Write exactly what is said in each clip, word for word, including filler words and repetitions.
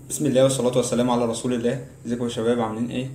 بسم الله والصلاة والسلام على رسول الله. ازيكم يا شباب، عاملين ايه؟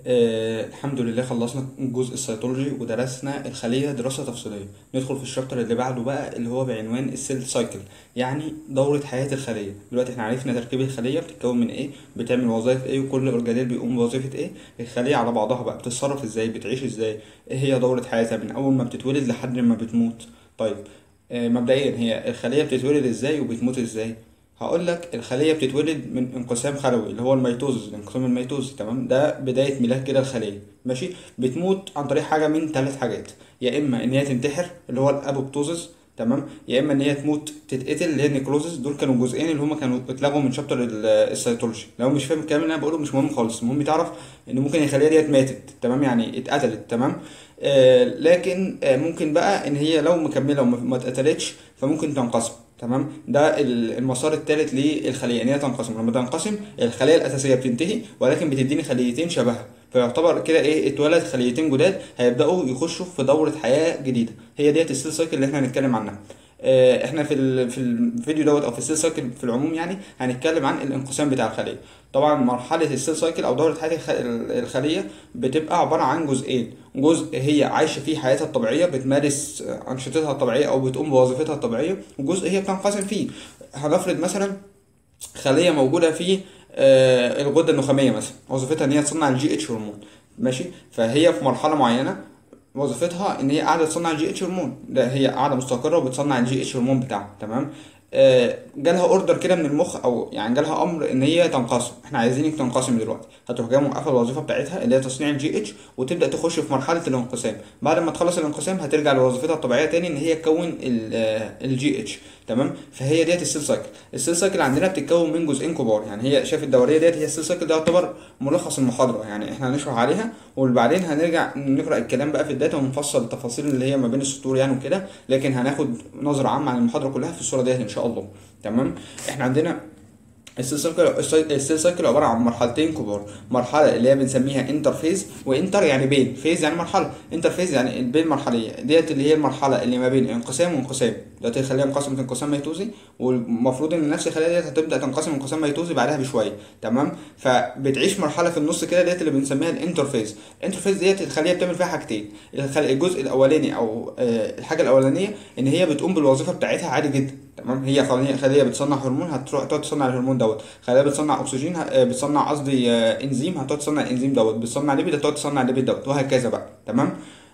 آه الحمد لله، خلصنا جزء السيتولوجي ودرسنا الخلية دراسة تفصيلية. ندخل في الشابتر اللي بعده بقى اللي هو بعنوان السيل سايكل، يعني دورة حياة الخلية. دلوقتي احنا عرفنا تركيب الخلية بتتكون من ايه، بتعمل وظائف ايه، وكل اورجانيل بيقوم بوظيفة ايه. الخلية على بعضها بقى بتتصرف ازاي، بتعيش ازاي، ايه هي دورة حياتها من اول ما بتتولد لحد ما بتموت. طيب، آه مبدئيا هي الخلية بتتولد ازاي وبتموت ازاي؟ هقول لك الخليه بتتولد من انقسام خلوي اللي هو الميتوزس، الانقسام الميتوزي، تمام؟ ده بدايه ميلاد كده الخليه، ماشي. بتموت عن طريق حاجه من ثلاث حاجات: يا اما ان هي تنتحر اللي هو الابوبتوزس، تمام، يا اما ان هي تموت تتقتل اللي هي النيكروزس. دول كانوا جزئين اللي هما كانوا اتلغوا من شابتر ال- السيتولوجي. لو مش فاهم الكلام اللي انا بقوله مش مهم خالص، المهم تعرف ان ممكن الخليه ديت ماتت، تمام، يعني اتقتلت، تمام. آه لكن آه ممكن بقى ان هي لو مكمله وما ما اتقتلتش فممكن تنقسم، تمام. ده ال- المسار الثالث للخليه، ان هي تنقسم. لما تنقسم الخليه الاساسيه بتنتهي، ولكن بتديني خليتين شبهها، فيعتبر كده ايه، اتولد خليتين جداد هيبداوا يخشوا في دوره حياه جديده. هي ديت السيل سايكل اللي احنا هنتكلم عنها. آه، احنا في ال- في الفيديو دوت او في السيل سايكل في العموم يعني هنتكلم عن الانقسام بتاع الخليه. طبعا مرحله السيل سايكل او دوره حياه الخ- الخليه بتبقى عباره عن جزئين: جزء هي عايشه فيه حياتها الطبيعيه، بتمارس انشطتها الطبيعيه او بتقوم بوظيفتها الطبيعيه، وجزء هي بتنقسم فيه. هنفرض مثلا خليه موجوده في آه، الغده النخاميه مثلا، وظيفتها ان هي تصنع الجي اتش هرمون، ماشي. فهي في مرحله معينه وظيفتها ان هي قاعده تصنع الجي اتش هرمون ده، هي قاعده مستقره وبتصنع الجي اتش هرمون بتاعها، تمام. آه، جالها اوردر كده من المخ، او يعني جالها امر ان هي تنقسم. احنا عايزينك تنقسم دلوقتي. هتروح جايه موقفه الوظيفه بتاعتها اللي هي تصنيع الجي اتش، وتبدا تخش في مرحله الانقسام. بعد ما تخلص الانقسام هترجع لوظيفتها الطبيعيه تاني، ان هي تكون الجي اتش، تمام. فهي ديت السيل سايكل. السيل سايكل عندنا بتتكون من جزئين كبار، يعني هي شايف الدوريه ديت هي السيل سايكل. ده يعتبر ملخص المحاضره، يعني احنا هنشرح عليها وبعدين هنرجع نقرا الكلام بقى في الداتا ونفصل التفاصيل اللي هي ما بين السطور يعني وكده. لكن هناخد نظره عامه عن المحاضره كلها في الصوره ديت ان شاء الله، تمام. احنا عندنا السيل سايكل. السيل سايكل عباره عن مرحلتين كبار: مرحله اللي هي بنسميها انترفيز، وانتر يعني بين، فيز يعني مرحله، انترفيز يعني بين مرحليه. ديت اللي هي المرحله اللي ما بين انقسام وانقسام. دلوقتي الخليه انقسمت انقسام ميتوزي، والمفروض ان نفس الخليه ديت هتبدا تنقسم انقسام ميتوزي بعدها بشويه، تمام. فبتعيش مرحله في النص كده، ديت اللي بنسميها الانترفيز. الانترفيز ديت الخليه بتعمل فيها حاجتين: الخل- الجزء الاولاني او آه، الحاجه الاولانيه ان هي بتقوم بالوظيفه بتاعتها عادي جدا، تمام. هي خليه خليه بتصنع هرمون، هتروح تقعد تصنع الهرمون دوت. خليه بتصنع اكسجين، ه- بتصنع قصدي آه، انزيم، هتقعد تصنع الانزيم دوت. بتصنع ليبيد، هتقعد تصنع الليبيد دوت، وهكذا بقى، تمام.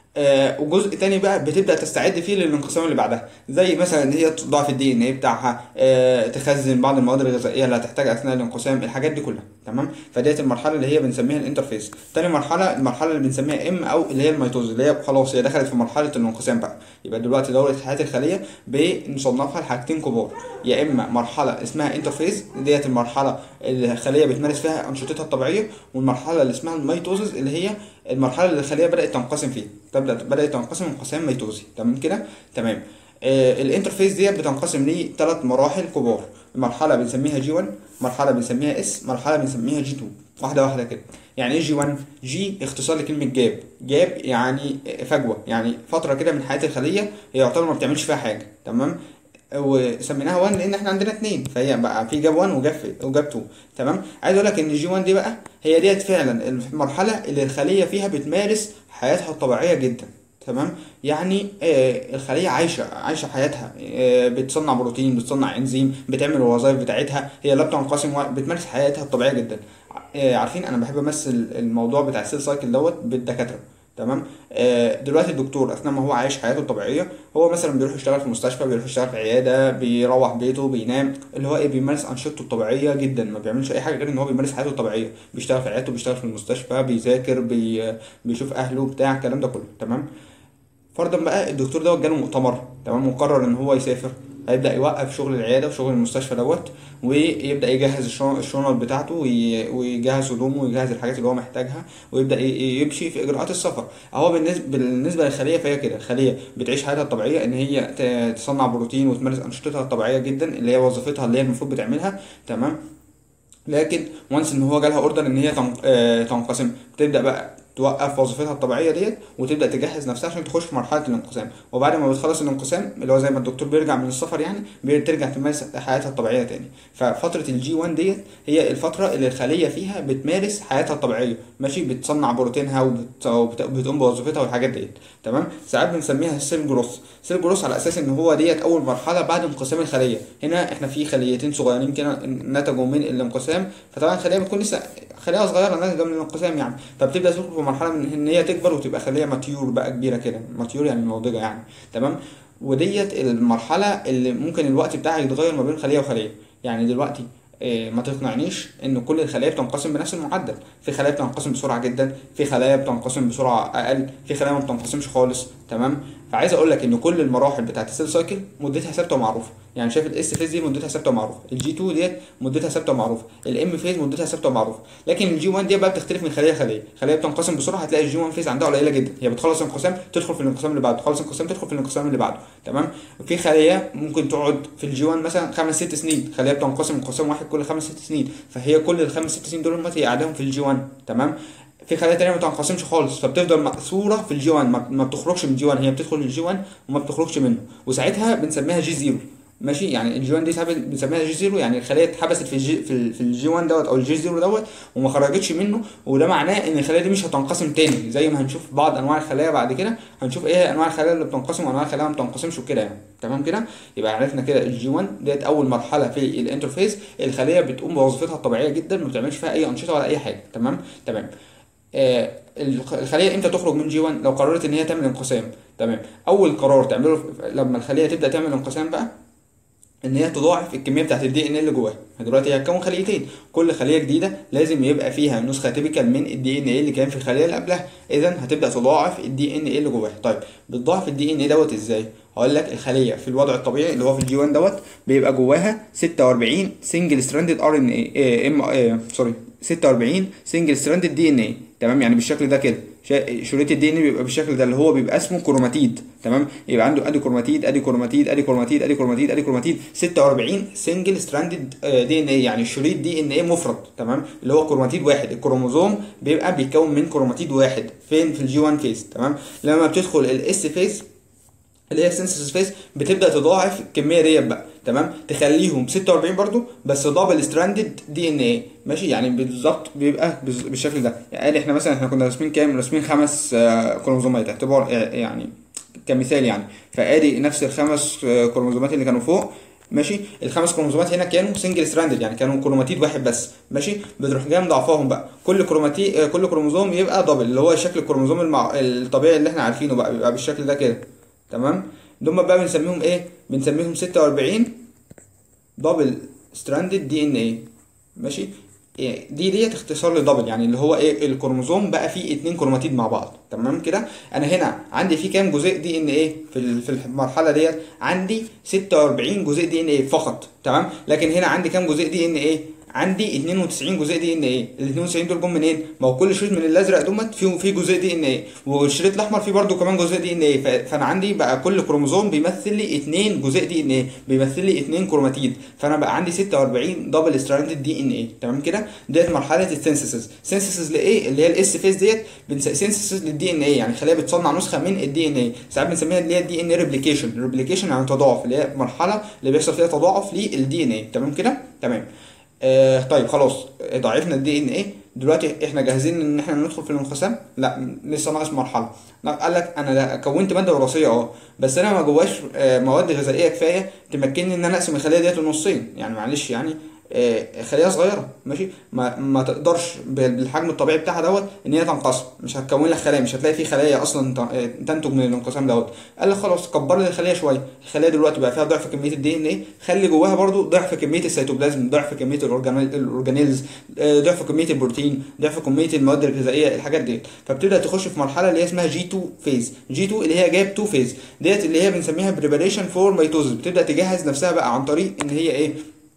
آه وجزء تاني بقى بتبدا تستعد فيه للانقسام اللي بعدها، زي مثلا ان هي تضاعف الدي ان ايه بتاعها، آه تخزن بعض المواد الغذائيه اللي هتحتاجها اثناء الانقسام، الحاجات دي كلها، تمام. فديت المرحله اللي هي بنسميها الانترفيس. تاني مرحله المرحله اللي بنسميها ام او اللي هي الميتوز، اللي هي خلاص هي دخلت في مرحله الانقسام بقى. يبقى دلوقتي دوره حياه الخليه بنصنفها لحاجتين كبار: يا اما مرحله اسمها انترفيز، ديت المرحله اللي الخليه بتمارس فيها انشطتها الطبيعيه، والمرحله اللي اسمها الميتوزز اللي هي المرحله اللي الخليه بدات تنقسم فيها، تبدا بدات تنقسم انقسام ميتوزي، تمام كده، تمام. آه الانترفيس ديت بتنقسم لثلاث مراحل كبار: مرحله بنسميها جي واحد، مرحله بنسميها اس، مرحله بنسميها جي اتنين. واحده واحده كده. يعني ايه جي واحد؟ جي اختصار لكلمه جاب. جاب يعني فجوه، يعني فتره كده من حياه الخليه هي يعتبر ما بتعملش فيها حاجه، تمام. وسميناها واحد لان احنا عندنا اتنين، فهي بقى في جاب واحد وجاب وجاب اتنين، تمام. عايز اقول لك ان جي واحد دي بقى هي ديت فعلا المرحله اللي الخليه فيها بتمارس حياتها الطبيعيه جدا، تمام. يعني آه الخليه عايشه عايشه حياتها، آه بتصنع بروتين، بتصنع انزيم، بتعمل الوظائف بتاعتها، هي لا بتنقسم و- بتمارس حياتها الطبيعيه جدا. آه عارفين انا بحب امثل الموضوع بتاع السيل سايكل دوت بالدكاتره، تمام. آه، دلوقتي الدكتور اثناء ما هو عايش حياته الطبيعيه، هو مثلا بيروح يشتغل في مستشفى، بيروح يشتغل في عياده، بيروح بيته، بينام، اللي هو ايه، بيمارس انشطته الطبيعيه جدا، ما بيعملش اي حاجه غير ان هو بيمارس حياته الطبيعيه، بيشتغل في عيادته، بيشتغل في المستشفى، بيذاكر، بي بيشوف اهله بتاع الكلام ده كله، تمام. فرضا بقى الدكتور دوت جاله مؤتمر، تمام، وقرر ان هو يسافر. هيبدا يوقف شغل العياده وشغل المستشفى دوت، ويبدا يجهز الشن- الشنط بتاعته، وي- ويجهز هدومه، ويجهز الحاجات اللي هو محتاجها، ويبدا ي- يمشي في اجراءات السفر. هو بالنسبه بالنسبه للخليه فهي كده، الخليه بتعيش حياتها الطبيعيه ان هي ت- تصنع بروتين وتمارس انشطتها الطبيعيه جدا اللي هي وظيفتها اللي هي المفروض بتعملها، تمام. لكن وانس ان هو جالها اوردر ان هي تن- آه، تنقسم، بتبدا بقى توقف وظيفتها الطبيعيه ديت وتبدا تجهز نفسها عشان تخش في مرحله الانقسام. وبعد ما بتخلص الانقسام اللي هو زي ما الدكتور بيرجع من السفر يعني بترجع تمارس حياتها الطبيعيه تاني. ففتره الجي واحد ديت هي الفتره اللي الخليه فيها بتمارس حياتها الطبيعيه، ماشي، بتصنع بروتينها وبت... وبتقوم بوظيفتها والحاجات ديت، تمام. ساعات بنسميها السيل جروث. سيل جروث على اساس ان هو ديت اول مرحله بعد انقسام الخليه. هنا احنا في خليتين صغيرين كده نتجوا من الانقسام، فطبعا الخليه بتكون لسه خليه صغيره ناتجه من الانقسام يعني، فبتبدا تدخل في مرحله من ان هي تكبر وتبقى خليه ماتيور بقى كبيره كده، ماتيور يعني ناضجه يعني، تمام. وديت المرحله اللي ممكن الوقت بتاعها يتغير ما بين خليه وخليه. يعني دلوقتي إيه، ما تقنعنيش ان كل الخلايا بتنقسم بنفس المعدل. في خلايا بتنقسم بسرعه جدا، في خلايا بتنقسم بسرعه اقل، في خلايا ما بتنقسمش خالص، تمام. فعايز اقول لك ان كل المراحل بتاعت السيل سايكل مدتها ثابته ومعروفه. يعني شايف الاس فيز دي مدتها ثابته ومعروفه، الجي اتنين ديت مدتها ثابته ومعروفه، الام فيز مدتها ثابته ومعروفه. لكن الجي واحد دي بقى بتختلف من خليه لخليه. خليه بتنقسم بسرعه هتلاقي الجي واحد فيز عندها قليله جدا، هي بتخلص انقسام تدخل في الانقسام اللي بعده، تخلص انقسام تدخل في الانقسام اللي بعده، تمام. في خليه ممكن تقعد في الجي واحد مثلا خمس ست سنين، خليه بتنقسم انقسام واحد كل خمس ست سنين، فهي كل الخمس ست سنين دول هي قاعدهم في الجي واحد، تمام. في خلايا تانية ما بتنقسمش خالص، فبتفضل مأثورة في الجي واحد، ما بتخرجش من الجي واحد، هي بتدخل الجي واحد وما بتخرجش منه، وساعتها بنسميها جي صفر، ماشي. يعني الجي واحد دي ساعات بنسميها جي صفر، يعني الخليه اتحبست في الجي في الجي واحد دوت او الجي صفر دوت وما خرجتش منه، وده معناه ان الخلايا دي مش هتنقسم تاني. زي ما هنشوف بعض انواع الخلايا بعد كده، هنشوف ايه انواع الخلايا اللي بتنقسم وانواع الخلايا ما بتنقسمش وكده يعني، تمام كده. يبقى عرفنا كده الجي واحد ديت اول مرحله في الانترفيز، الخليه بتقوم بوظيفتها الطبيعيه جدا، ما بتعملش فيها اي انشطه ولا اي حاجه، تمام تمام. آه الخليه امتى تخرج من جي واحد؟ لو قررت ان هي تعمل انقسام، تمام. اول قرار تعمله لما الخليه تبدا تعمل انقسام بقى ان هي تضاعف الكميه بتاعت الدي ان ايه اللي جواها. دلوقتي هي هتكون خليتين، كل خليه جديده لازم يبقى فيها نسخه تيبيكال من الدي ان ايه اللي كان في الخليه اللي قبلها، اذا هتبدا تضاعف الدي ان ايه اللي جواها. طيب بتضاعف الدي ان ايه دوت ازاي؟ هقول لك. الخليه في الوضع الطبيعي اللي هو في الجي واحد دوت بيبقى جواها ستة وأربعين سنجل ستراندد ار ان اي ام سوري ستة وأربعين سنجل ستراندد دي ان ايه، تمام. يعني بالشكل ده كده شريط الدي ان بيبقى بالشكل ده اللي هو بيبقى اسمه كروماتيد، تمام. يبقى عنده ادي كروماتيد ادي كروماتيد ادي كروماتيد ادي كروماتيد ادي كروماتيد ستة وأربعين سنجل ستراندد دي ان اي، يعني شريط دي ان اي مفرد، تمام، اللي هو كروماتيد واحد. الكروموزوم بيبقى بيتكون من كروماتيد واحد فين؟ في الجي واحد فيز، تمام. لما بتدخل الاس فيز اللي هي السينثيسيس فيز بتبدا تضاعف الكميه ديت بقى، تمام، تخليهم ستة وأربعين برضو بس دبل ستراندد دي ان ايه، ماشي. يعني بالظبط بيبقى بالشكل ده. يعني احنا مثلا احنا كنا راسمين كام؟ راسمين خمس كروموزومات اعتبار يعني كمثال يعني، فادي نفس الخمس كروموزومات اللي كانوا فوق، ماشي. الخمس كروموزومات هنا كانوا سنجل ستراندد يعني كانوا كروماتيد واحد بس، ماشي. بتروح جاي مضاعفاهم بقى، كل كروماتيد كل كروموزوم يبقى دبل اللي هو شكل الكروموزوم المع... الطبيعي اللي احنا عارفينه بقى، بيبقى بالشكل ده كده، تمام. دول بقى بنسميهم ايه؟ بنسميهم ستة وأربعين دبل ستراندد دي ان ايه، ماشي. دي ديت اختصار لدبل، يعني اللي هو ايه؟ الكروموزوم بقى فيه اتنين كروماتيد مع بعض، تمام كده. انا هنا عندي فيه كام جزيء دي ان ايه في في المرحله ديت؟ عندي ستة وأربعين جزيء دي ان ايه فقط، تمام. لكن هنا عندي كام جزيء دي ان ايه؟ عندي اتنين وتسعين جزيء دي ان ايه. ال اتنين وتسعين دول جم منين؟ ما هو كل شريط من الازرق دوت فيه فيه جزيء دي ان ايه، والشريط الاحمر فيه برده كمان جزيء دي ان ايه، فانا عندي بقى كل كروموزوم بيمثل لي اتنين جزيء دي ان ايه، بيمثل لي اتنين كروماتيد، فانا بقى عندي ستة وأربعين دبل ستراندد دي ان ايه، تمام كده. ديت مرحله السينثيسيس. سينثيسيس لايه؟ اللي هي الاس فيز ديت سينثيسيس للدي ان ايه، يعني خليه بتصنع نسخه من الدي ان ايه. ساعات بنسميها اللي هي الدي ان ايه ريبليكيشن. ريبليكيشن يعني تضاعف، اللي هي المرحله اللي بيحصل فيها تضاعف للدي ان ايه، تمام كده، تمام. آه طيب خلاص ضاعفنا الدي ان ايه، دلوقتي احنا جاهزين ان احنا ندخل في الانقسام؟ لا لسه ناقص مرحله. قال لك انا كونت ماده وراثيه اه، بس انا ما جواش آه مواد غذائيه كفايه تمكنني ان انا اقسم الخليه ديت لنصين، يعني معلش يعني آه خليه صغيره، ماشي، ما, ما تقدرش بالحجم الطبيعي بتاعها دوت ان هي تنقسم، مش هتكون لك خلايا، مش هتلاقي في خلايا اصلا تنتج من الانقسام دوت. قال لك خلاص كبر لي الخليه شويه، الخليه دلوقتي بقى فيها ضعف كميه الدي ان ايه، خلي جواها برضو ضعف كميه السيتوبلازم، ضعف كميه الاورجانيلز، ضعف كميه البروتين، ضعف كميه المواد الغذائيه، الحاجات ديت. فبتبدا تخش في مرحله اللي هي اسمها جي اتنين فيز. جي اتنين اللي هي جايب اتنين فيز ديت اللي هي بنسميها بريباريشن فور ميتوزس، بتبدا تجهز نفسها بقى عن طريق ان هي ايه؟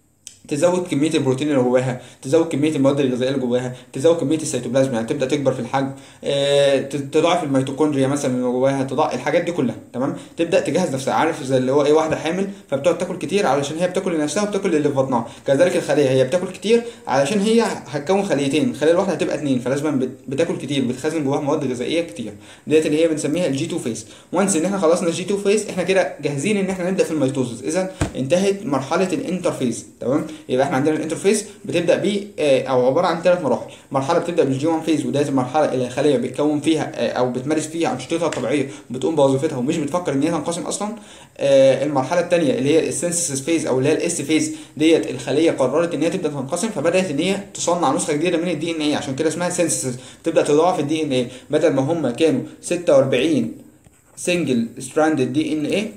تزود كميه البروتين اللي جواها، تزود كميه المواد الغذائيه اللي جواها، تزود كميه السيتوبلازم يعني تبدا تكبر في الحجم، آه، ت- تضاعف الميتوكوندريا مثلا اللي جواها، تضاعف الحاجات دي كلها. تمام، تبدا تجهز نفسها، عارف زي اللي هو ايه، واحده حامل فبتقعد تاكل كتير علشان هي بتاكل لنفسها وبتاكل اللي في بطنها، كذلك الخليه هي بتاكل كتير علشان هي هتكون خليتين، الخليه الواحده هتبقى اتنين، فلازم بت- بتاكل كتير، بتخزن جواها مواد غذائيه كتير. ديت اللي هي بنسميها الجي اتنين فيز. وانس ان احنا خلصنا الجي اتنين فيز احنا كده جاهزين ان احنا نبدا في الميتوزس، اذا انتهت مرحله الانترفيز. تمام، يبقى احنا عندنا الانترفيز بتبدا ب او عباره عن ثلاث مراحل. مرحله بتبدا بالجي واحد فيز، وده المرحله اللي الخليه بتكون فيها آه، او بتمارس فيها انشطتها الطبيعيه، بتقوم بوظيفتها ومش بتفكر ان هي تنقسم اصلا. آه، المرحله الثانيه اللي هي السينثيسيس فيز او اللي هي الاس فيز، ديت الخليه قررت ان هي تبدا تنقسم، فبدات ان هي تصنع نسخه جديده من الدي ان ايه، عشان كده اسمها سينثيسيس. تبدا تضاعف الدي ان ايه، بدل ما هم كانوا ستة واربعين سنجل ستراندد دي ان ايه،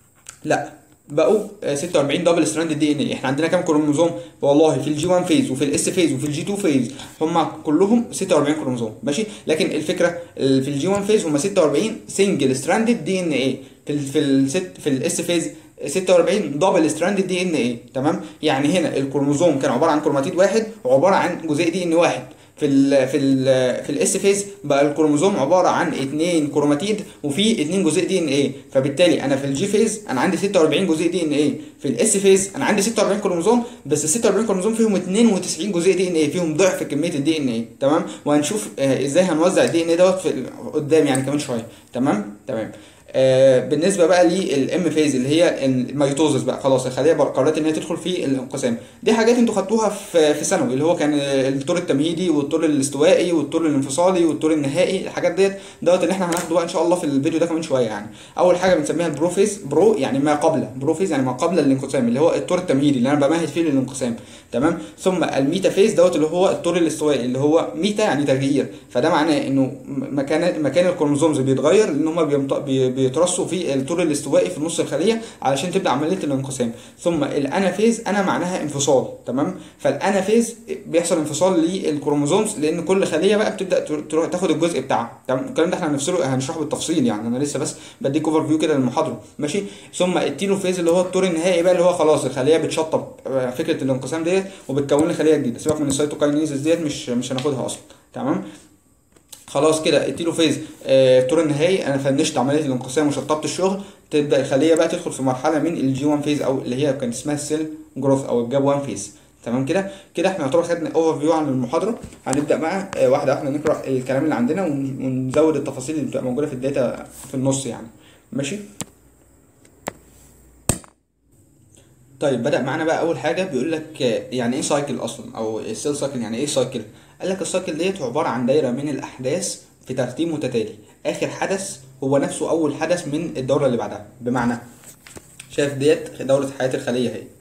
لا بقوا آه، ستة واربعين دبل ستراند دي ان ايه. احنا عندنا كام كروموزوم؟ والله في الجي واحد فيز وفي الاس فيز وفي الجي اتنين فيز هم كلهم ستة واربعين كروموزوم، ماشي. لكن الفكره ال- في الجي واحد فيز هم ستة واربعين سنجل ستراند دي ان ايه، في ال في الست في الاس فيز ستة واربعين دبل ستراند دي ان ايه. تمام، يعني هنا الكروموزوم كان عباره عن كروماتيد واحد وعباره عن جزيء دي ان واحد. في ال في ال في الاس فيز بقى الكروموزوم عباره عن اتنين كروماتيد وفي اتنين جزيء دي ان ايه، فبالتالي انا في الجي فيز انا عندي ستة واربعين جزيء دي ان ايه، في الاس فيز انا عندي ستة واربعين كروموزوم، بس ال ستة واربعين كروموزوم فيهم اتنين وتسعين جزيء دي ان ايه، فيهم ضعف كميه الدي ان ايه. تمام، وهنشوف آه ازاي هنوزع الدي ان ايه دوت في ال- قدام يعني كمان شويه. تمام تمام. آه بالنسبه بقى للام فيز اللي هي الميتوزس، بقى خلاص الخليه بقى قررت ان هي تدخل في الانقسام. دي حاجات انتوا خدتوها في في ثانوي، اللي هو كان الطور التمهيدي والطور الاستوائي والطور الانفصالي والطور النهائي. الحاجات ديت دوت اللي احنا هناخده بقى ان شاء الله في الفيديو ده كمان شويه يعني. اول حاجه بنسميها البروفيز، برو يعني ما قبل، بروفيز يعني ما قبل الانقسام، اللي هو الطور التمهيدي اللي انا بمهد فيه للانقسام. تمام، ثم الميتا فيز دوت اللي هو الطور الاستوائي، اللي هو ميتا يعني تغيير، فده معناه انه مكان مكان الكروموزومز بيتغير لان هم بيترصوا في الطور الاستوائي في نص الخليه علشان تبدا عمليه الانقسام. ثم الانافيز انا معناها انفصال. تمام، فالانافيز بيحصل انفصال للكروموزومز لان كل خليه بقى بتبدا تروح تاخد الجزء بتاعها. تمام، الكلام ده احنا هنفصله هنشرحه بالتفصيل يعني، انا لسه بس بديك اوفر فيو كده للمحاضره، ماشي. ثم التيلوفيز اللي هو الطور النهائي بقى، اللي هو خلاص الخليه بتشطب فكره الانقسام ديت وبتكون لي خليه جديده. سيبك من السيتوكاينيز ديت، مش مش هناخدها اصلا. تمام، خلاص كده التيلوفيز آه، الطور النهائي انا فنشت عمليه الانقسام وشطبت الشغل، تبدا الخليه بقى تدخل في مرحله من الجي واحد فيز او اللي هي كانت اسمها السيل جروث او الجاب واحد فيز. تمام كده كده احنا يعتبر خدنا اوفر فيو عن المحاضره. هنبدا بقى آه، واحده واحده نقرا الكلام اللي عندنا ون- ونزود التفاصيل اللي بتبقى موجوده في الداتا في النص يعني، ماشي. طيب بدأ معانا بقى أول حاجة بيقول لك آه، يعني إيه سايكل أصلا، أو السيل سايكل يعني إيه سايكل؟ قال لك السايكل ديت عبارة عن دايرة من الأحداث في ترتيب متتالي، آخر حدث هو نفسه أول حدث من الدورة اللي بعدها. بمعنى شايف ديت دورة حياة الخلية أهي،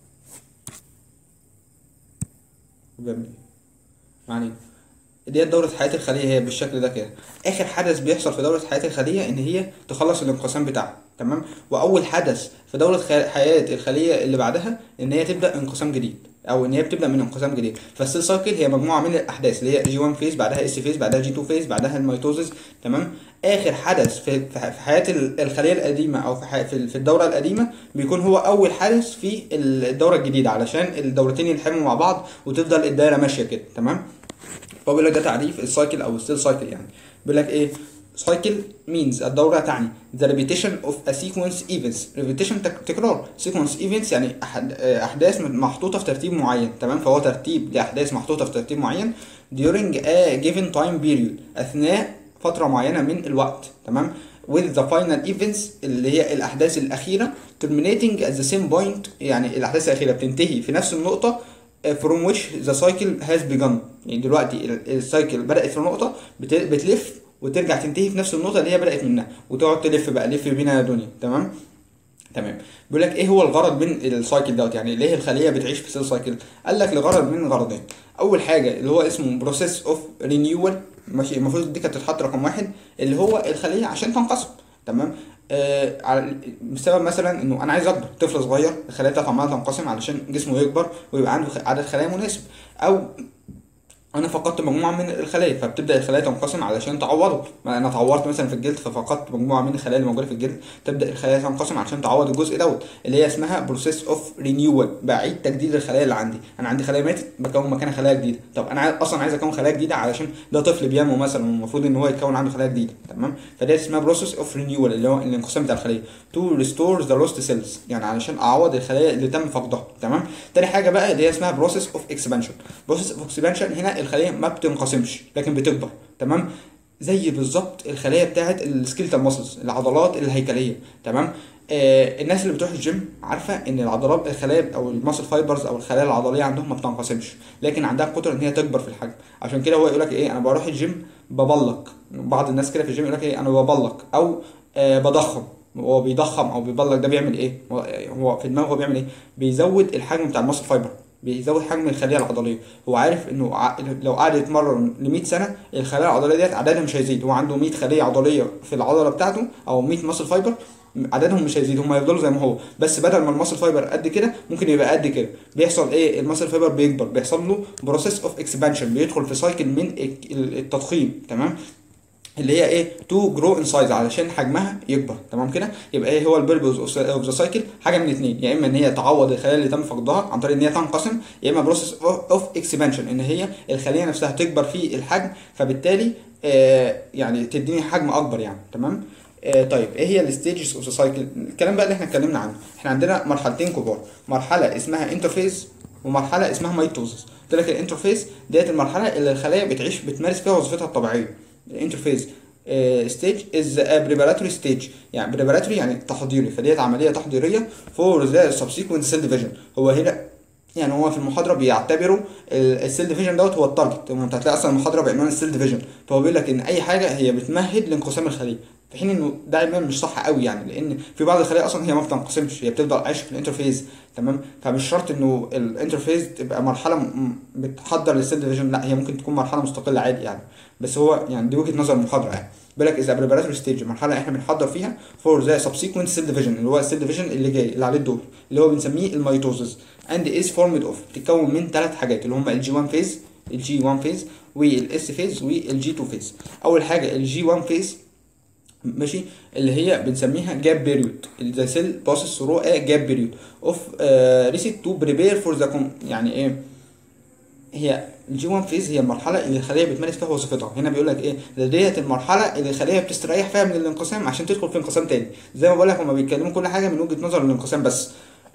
يعني ديت دورة حياة الخلية هي بالشكل ده كده. آخر حدث بيحصل في دورة حياة الخلية إن هي تخلص الانقسام بتاعها. تمام، وأول حدث في دورة خ- حياة الخلية اللي بعدها إن هي تبدأ انقسام جديد، أو إن هي بتبدأ من انقسام جديد. فالسيل سايكل هي مجموعة من الأحداث اللي هي جي واحد فيز، بعدها اس فيز، بعدها جي اتنين فيز، بعدها الميتوزيس. تمام، آخر حدث في في ح- في حياة ال- الخلية القديمة أو في حي- في ال- في الدورة القديمة بيكون هو أول حدث في الدورة الجديدة، علشان الدورتين يلحموا مع بعض وتفضل الدايرة ماشية كده. تمام، فهو بيقول لك ده تعريف السايكل او السيل سايكل يعني. بيقول لك ايه؟ سايكل means الدورة تعني the repetition of a sequence events. repetition تك- تكرار. sequence events يعني أحد أحداث محطوطة في ترتيب معين. تمام، فهو ترتيب لأحداث محطوطة في ترتيب معين during a given time period أثناء فترة معينة من الوقت. تمام، with the final events اللي هي الأحداث الأخيرة terminating at the same point يعني الأحداث الأخيرة بتنتهي في نفس النقطة from which the cycle has begun. يعني دلوقتي ال- السايكل بدأت في نقطة بت- بتلف وترجع تنتهي في نفس النقطة اللي هي بدأت منها، وتقعد تلف بقى، لف بينا يا دنيا. تمام تمام. بيقول لك ايه هو الغرض من السايكل دوت، يعني ليه الخلية بتعيش في سيل سايكل؟ قال لك لغرض من غرضين. أول حاجة اللي هو اسمه بروسيس اوف رينيوال، ماشي، المفروض دي كانت تتحط رقم واحد، اللي هو الخلية عشان تنقسم. تمام، آه على بسبب مثلا انه انا عايز اكبر، طفل صغير الخلايا بتاعته عماله تنقسم علشان جسمه يكبر ويبقى عنده خ- عدد خلايا مناسب، او انا فقدت مجموعه من الخلايا، فبتبدا الخلايا تنقسم علشان تعوضه. ما انا اتعورت مثلا في الجلد ففقدت مجموعه من الخلايا اللي موجوده في الجلد، تبدا الخلايا تنقسم علشان تعوض الجزء دوت، اللي هي اسمها بروسيس اوف رينيوال، بعيد تجديد الخلايا اللي عندي. انا عندي خلايا ماتت بكون مكانها خلايا جديده. طب انا عايز اصلا عايز اكون خلايا جديده علشان ده طفل بينمو مثلا والمفروض ان هو يكون عنده خلايا جديده، تمام؟ فدي اسمها بروسيس اوف رينيوال، اللي هو الانقسام بتاع الخليه. تو ريستور ذا لوست سيلز، يعني علشان اعوض الخلايا اللي تم فقدها، تمام؟ تاني حاجه بقى اللي هي اسمها بروسيس اوف اكسبانشن. بروسيس اوف اكسبانشن هنا الخليه ما بتنقسمش لكن بتكبر، تمام؟ زي بالظبط الخلايا بتاعه السكيلتال ماسلز، العضلات الهيكليه، تمام؟ آه الناس اللي بتروح الجيم عارفه ان العضلات الخلايا او الماسل فايبرز او الخلايا العضليه عندهم ما بتنقسمش، لكن عندها قدره ان هي تكبر في الحجم. عشان كده هو يقول لك ايه، انا بروح الجيم ببلق. بعض الناس كده في الجيم يقول لك ايه، انا ببلق او آه بضخم. هو بيضخم او بيبلق، ده بيعمل ايه؟ هو في دماغه هو بيعمل ايه؟ بيزود الحجم بتاع الماسل فايبر، بيزود حجم الخليه العضليه. هو عارف انه ع- لو قعد يتمرن ل مية سنه الخلايا العضليه ديت عددها مش هيزيد. هو عنده مية خليه عضليه في العضله بتاعته او مية ماسل فايبر، عددهم مش هيزيد، هم هيفضلوا زي ما هو، بس بدل ما الماسل فايبر قد كده ممكن يبقى قد كده. بيحصل ايه؟ الماسل فايبر بيكبر، بيحصل له بروسيس اوف اكسبانشن، بيدخل في سايكل من التضخيم، تمام؟ اللي هي ايه؟ تو جرو ان سايز، علشان حجمها يكبر، تمام كده؟ يبقى ايه هو البيربوز اوف ذا سايكل؟ حاجه من اثنين، يا اما ان هي تعوض الخلايا اللي تم فقدها عن طريق ان هي تنقسم، يا اما بروسيس اوف اكسبانشن، ان هي الخليه نفسها تكبر في الحجم، فبالتالي آه يعني تديني حجم اكبر يعني، تمام؟ آه طيب ايه هي الستيجز اوف ذا سايكل؟ الكلام بقى اللي احنا اتكلمنا عنه، احنا عندنا مرحلتين كبار، مرحله اسمها انترفيز ومرحله اسمها ميتوزس. قلت لك الانترفيز ديت المرحله اللي الخلايا بتعيش بتمارس فيها وظيفتها الطبيعيه. الانترفيز ستيج از بريباراتوري ستيج، يعني بريباراتوري يعني تحضيري، فديت عمليه تحضيريه فور ذا سبسيكوينت سيل ديفيجن. هو هنا يعني هو في المحاضره بيعتبروا السيل ديفيجن دوت هو التارجت. انت هتلاقي اصلا المحاضره بعنوان السيل ديفيجن، فهو بيقول لك ان اي حاجه هي بتمهد لانقسام الخليه، في حين انه ده علميا مش صح قوي يعني، لان في بعض الخلايا اصلا هي ما بتنقسمش، هي بتفضل عايشه في الانترفيز، تمام؟ فمش شرط انه الانترفيز تبقى مرحله م- بتحضر للسيل ديفيجن، لا هي ممكن تكون مرحله مستقله عادي يعني. بس هو يعني دي وجهه نظر المحاضره يعني. بيقول لك اذا بريباراتوري ستيج، مرحله احنا بنحضر فيها فور ذا سبسيكوينت سيل ديفيجن، اللي هو السيل ديفيجن اللي جاي اللي عليه الدور، اللي هو بنسميه الميتوزز. اند از فورمد اوف، بتتكون من ثلاث حاجات اللي هم الجي واحد فيز، الجي واحد فيز والاس فيز والجي اتنين فيز. اول حاجه الجي واحد فيز، ماشي، اللي هي بنسميها جاب بيريود، ذا سيل باسز ثرو ا جاب بيريود اوف ريسيت تو بريبير فور ذا، يعني ايه؟ هي الجي واحد فيز هي المرحله اللي الخليه بتمارس فيها وظيفتها. هنا بيقول لك ايه؟ ده ديت المرحله اللي الخليه بتستريح فيها من الانقسام عشان تدخل في انقسام تاني. زي ما بقول لك هما بيتكلموا كل حاجه من وجهه نظر الانقسام بس.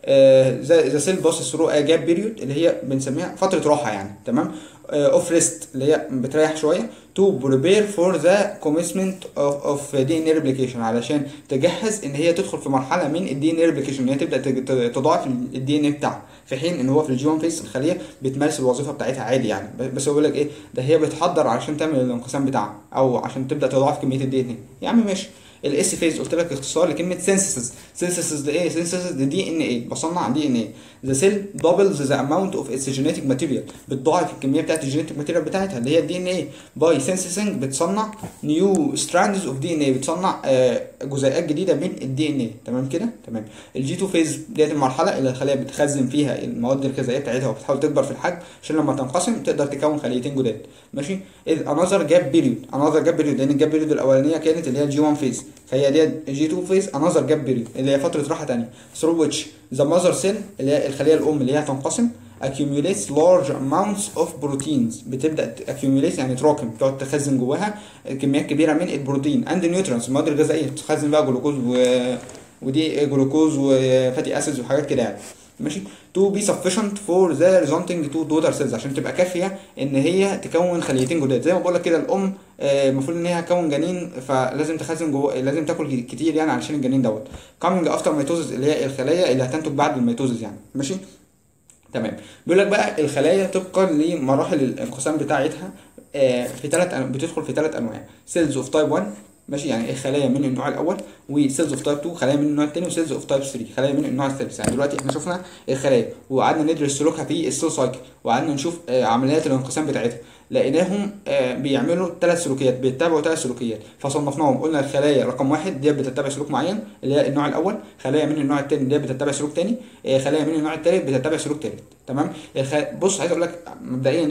ذا سيل باسز ثرو ا جاب بيريود اللي هي بنسميها فتره راحه يعني، تمام؟ اوف ريست اللي هي بتريح شويه، تو بريبير فور ذا كوميسمنت اوف دي ان اي ريبليكيشن، علشان تجهز ان هي تدخل في مرحله من الدي ان اي ريبليكيشن، ان هي تبدا تج- تضاعف الدي ان اي بتاعها، في حين ان هو في الجي واحد فيس الخليه بتمارس الوظيفه بتاعتها عادي يعني. بس هو بيقول لك ايه؟ ده هي بتحضر عشان تعمل الانقسام بتاعها او عشان تبدا تضاعف كميه الدي ان اي يا عم، ماشي. الاس فيز قلت لك اختصار لكلمه سينثيسيس. سينثيسيس ده ايه؟ سينثيسيس ده دي ان اي، بصنع دي ان اي. ذا سيل دبلز ذا اماونت اوف اتس جينيتك ماتيريال، بتضاعف الكميه بتاعت الجينيتك ماتيريال بتاعتها اللي هي الدي ان اي باي سينثيسنج، بتصنع نيو ستراندز اوف دي ان اي، بتصنع آه جزيئات جديده من الدي ان اي، تمام كده؟ تمام. الجي اتنين فيز ديت المرحله اللي الخليه بتخزن فيها المواد الغذائيه بتاعتها وبتحاول تكبر في الحجم عشان لما تنقسم تقدر تكون خليتين جداد، ماشي. انذر جاب بيريود، انذر جاب بيريود لان الجاب بيريود الاولانيه كانت اللي هي الجي واحد فيز، فهي ديت جي اتنين فيز انذر جاب بيريود اللي هي فتره راحه ثانيه. ثرو ويتش ذا ماذر سيل اللي هي الخليه الام اللي هي هتنقسم accumulates large amounts of proteins، بتبدا accumulate يعني تراكم، تقعد تخزن جواها كميات كبيره من البروتين and nutrients، المواد الغذائيه، تخزن بقى جلوكوز و... ودي جلوكوز وفاتي اسيدز وحاجات كده يعني، ماشي. to be sufficient for the resulting to daughter cells، عشان تبقى كافيه ان هي تكون خليتين جداد. زي ما بقول لك كده الام المفروض ان هي هتكون جنين، فلازم تخزن جوه، لازم تاكل كتير يعني علشان الجنين دوت. coming after mitosis اللي هي الخلايا اللي هتنتج بعد الميتوزس يعني، ماشي. تمام. بيقول لك بقى الخلايا طبقا لمراحل الانقسام بتاعتها في ثلاث بتدخل في ثلاث انواع. سيلز اوف تايب واحد، ماشي، يعني خلايا من النوع الاول، وسيلز اوف تايب اتنين خلايا من النوع الثاني، وسيلز اوف تايب تلاتة خلايا من النوع الثالث. يعني دلوقتي احنا شفنا الخلايا وقعدنا ندرس سلوكها في السيل سايكل، وقعدنا نشوف عمليات الانقسام بتاعتها، لقيناهم بيعملوا ثلاث سلوكيات، بيتبعوا ثلاث سلوكيات، فصنفناهم. قلنا الخلايا رقم واحد دي بتتبع سلوك معين اللي هي النوع الاول، خلايا من النوع الثاني اللي هي بتتبع سلوك ثاني، خلايا من النوع الثالث بتتبع سلوك ثالث، تمام. الخ... بص عايز اقول لك مبدئيا يعني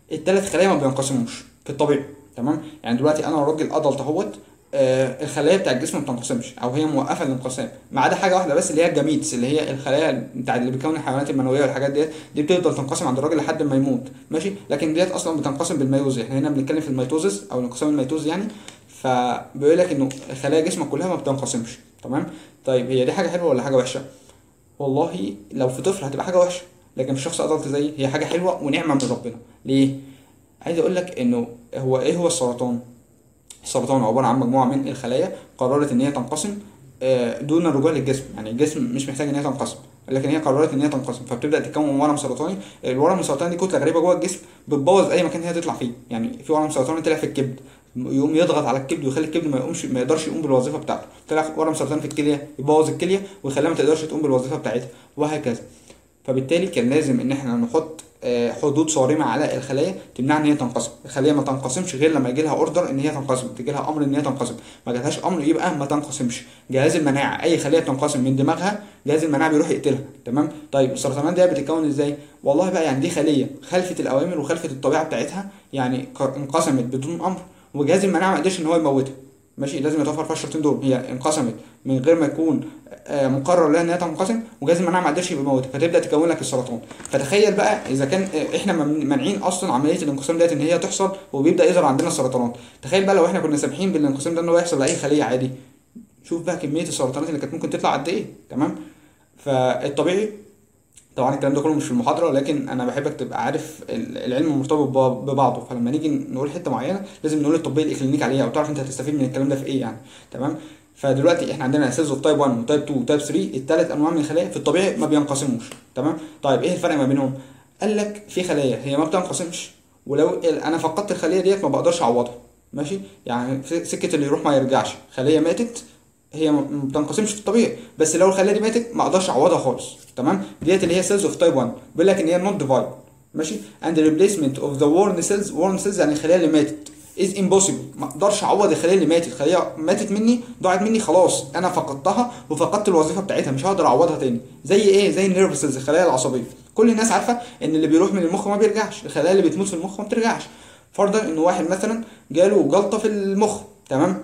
الثلاث خلايا ما بينقسموش في الطبيعي. تمام، يعني دلوقتي انا راجل ادلت اهوت، آه الخلايا بتاع الجسم ما بتنقسمش او هي موقفه الانقسام، ما عدا حاجه واحده بس اللي هي الجميتس، اللي هي الخلايا بتاع اللي بتكون الحيوانات المنويه والحاجات ديت، دي بتفضل تنقسم عند الراجل لحد ما يموت. ماشي، لكن ديت اصلا بتنقسم بالميوز، احنا هنا بنتكلم في الميتوزس او الانقسام الميتوزي يعني. فبيقول لك انه خلايا جسمك كلها ما بتنقسمش. تمام. طيب هي دي حاجه حلوه ولا حاجه وحشه؟ والله لو في طفل هتبقى حاجه وحشه، لكن في شخص ادلت زيي هي حاجه حلوه ونعمه من ربنا. ليه؟ عايز اقول لك انه هو ايه هو السرطان؟ السرطان عباره عن مجموعه من الخلايا قررت ان هي تنقسم آه، دون الرجوع للجسم، يعني الجسم مش محتاج ان هي تنقسم، لكن هي قررت ان هي تنقسم، فبتبدا تكون ورم سرطاني. الورم السرطاني دي كتله غريبه جوه الجسم بتبوظ اي مكان هي تطلع فيه. يعني في ورم سرطاني طلع في الكبد، يقوم يضغط على الكبد ويخلي الكبد ما يقومش، ما يقدرش يقوم بالوظيفه بتاعته. طلع ورم سرطاني في الكليه يبوظ الكليه ويخليها ما تقدرش تقوم بالوظيفه بتاعتها، وهكذا. فبالتالي كان لازم ان احنا نحط آه، حدود صارمه على الخلايا تمنع ان هي تنقسم. الخليه ما تنقسمش غير لما يجي لها اوردر ان هي تنقسم، تجي لها امر ان هي تنقسم. ما جالهاش امر يبقى ما تنقسمش. جهاز المناعه اي خليه تنقسم من دماغها جهاز المناعه بيروح يقتلها. تمام. طيب السرطانات دي بتتكون ازاي؟ والله بقى يعني دي خليه خلفت الاوامر وخلفت الطبيعه بتاعتها، يعني انقسمت بدون امر وجهاز المناعه ما قدرش ان هو يموتها. ماشي، لازم يتوفر فيها الشرطين دول، هي انقسمت من غير ما يكون آه، مقرر لها ان هي تنقسم وجهاز المناعه ما قدرش يبقى موتها، فتبدا تكون لك السرطان. فتخيل بقى اذا كان آه، احنا مانعين اصلا عمليه الانقسام ديت ان هي تحصل وبيبدا يظهر عندنا السرطانات، تخيل بقى لو احنا كنا سامحين بالانقسام ده ان هو يحصل لاي خليه عادي، شوف بقى كميه السرطانات اللي كانت ممكن تطلع قد ايه. تمام. فالطبيعي طبعا الكلام ده كله مش في المحاضره، لكن انا بحبك تبقى عارف العلم مرتبط ببعضه، فلما نيجي نقول حته معينه لازم نقول التطبيق الاكلينيكي عليها او تعرف انت هتستفيد من الكلام ده في ايه يعني. تمام. فدلوقتي احنا عندنا سيلز اوف تايب واحد وتايب اتنين وتايب تلاتة، الثلاث انواع من الخلايا في الطبيعي ما بينقسموش. تمام. طيب ايه الفرق ما بينهم؟ قال لك في خلايا هي ما بتنقسمش، ولو انا فقدت الخليه ديت ما بقدرش اعوضها. ماشي، يعني في سكه اللي يروح ما يرجعش، خليه ماتت هي ما بتنقسمش في الطبيعي، بس لو الخليه دي ماتت ما اقدرش اعوضها خالص. تمام. ديت اللي هي سيلز اوف تايب واحد، بيقول لك ان هي نوت ديفايد. ماشي، اند ريبليسمنت اوف ذا وورن سيلز، وورن سيلز يعني الخليه اللي ماتت، از امبوسيبل، ما اقدرش اعوض الخليه اللي ماتت. الخليه ماتت مني، ضاعت مني خلاص، انا فقدتها وفقدت الوظيفه بتاعتها، مش هقدر اعوضها تاني. زي ايه؟ زي النيرف سيلز، الخلايا العصبيه. كل الناس عارفه ان اللي بيروح من المخ ما بيرجعش، الخلايا اللي بتموت في المخ ما بترجعش. فرضا ان واحد مثلا جاله جلطه في المخ، تمام،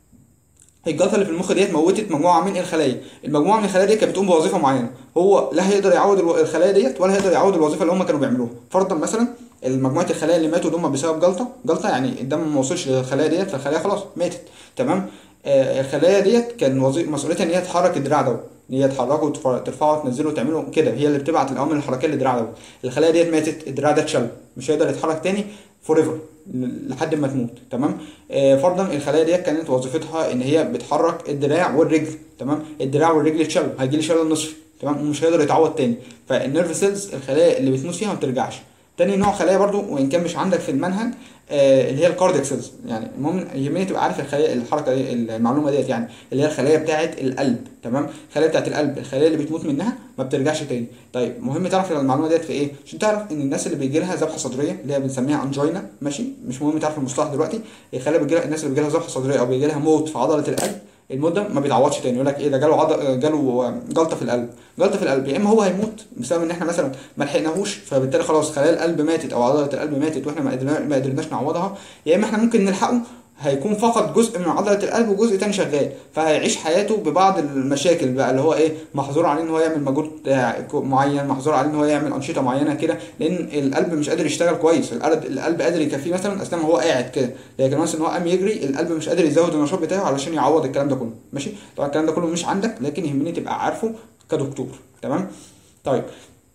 الجلطه اللي في المخ ديت موتت مجموعه من الخلايا، المجموعه من الخلايا دي كانت بتقوم بوظيفه معينه، هو لا هيقدر يعوض الخلايا ديت ولا هيقدر يعوض الوظيفه اللي هم كانوا بيعملوها. فرضا مثلا المجموعه الخلايا اللي ماتوا دول بسبب جلطه، جلطه يعني الدم ما وصلش للخلايا ديت فالخلايا خلاص ماتت. تمام. آه الخلايا ديت كان وظيفه مسؤوليتها ان هي تحرك الدراع دوت، ان هي تحركه وترفعه وتنزله وتعمله كده، هي اللي بتبعت الاوامر الحركيه للدراع دوت. الخلايا ديت ماتت، الدراع ده اتشل، مش هيقدر يتحرك تاني فور ايفر لحد ما تموت. تمام. آه فرضا الخلايا ديت كانت وظيفتها ان هي بتحرك الدراع والرجل. تمام. الدراع والرجل اتشلوا، هيجي لي شلل نصفي. تمام، ومش هيقدر يتعوض تاني. فالنيرف سيلز الخلايا اللي بتموت فيها ما بترجعش. تاني نوع خلايا برضو وان كان مش عندك في المنهج آه اللي هي الكاردياك سيلز، يعني المهم يهمني تبقى عارف الخلايا الحركه دي المعلومه ديت، يعني اللي هي الخلايا بتاعه القلب. تمام، الخلايا بتاعه القلب الخلايا اللي بتموت منها ما بترجعش تاني. طيب مهم تعرف المعلومه ديت في ايه؟ عشان تعرف ان الناس اللي بيجي لها ذبحه صدريه اللي هي بنسميها انجينا، ماشي، مش مهم تعرف المصطلح دلوقتي، الخلايا بيجي لها، الناس اللي بيجي لها ذبحه صدريه او بيجي لها موت في عضله القلب المده ما بيتعوضش تاني. يقول لك ايه ده؟ جاله عض... جاله جلطه في القلب. جلطه في القلب يا اما هو هيموت بسبب ان احنا مثلا ما لحقناهوش فبالتالي خلاص خلايا القلب ماتت او عضله القلب ماتت واحنا ما قدرنا ما قدرناش نعوضها، يا اما احنا ممكن نلحقه هيكون فقد جزء من عضله القلب وجزء تاني شغال، فهيعيش حياته ببعض المشاكل بقى اللي هو ايه، محظور عليه ان هو يعمل مجهود معين، محظور عليه ان هو يعمل انشطه معينه كده، لان القلب مش قادر يشتغل كويس. القلب القلب قادر يكفيه مثلا اثناء ما هو قاعد كده، لكن مثلا ان هو قام يجري القلب مش قادر يزود النشاط بتاعه علشان يعوض الكلام ده كله. ماشي، طبعا الكلام ده كله مش عندك لكن يهمني تبقى عارفه كدكتور. تمام. طيب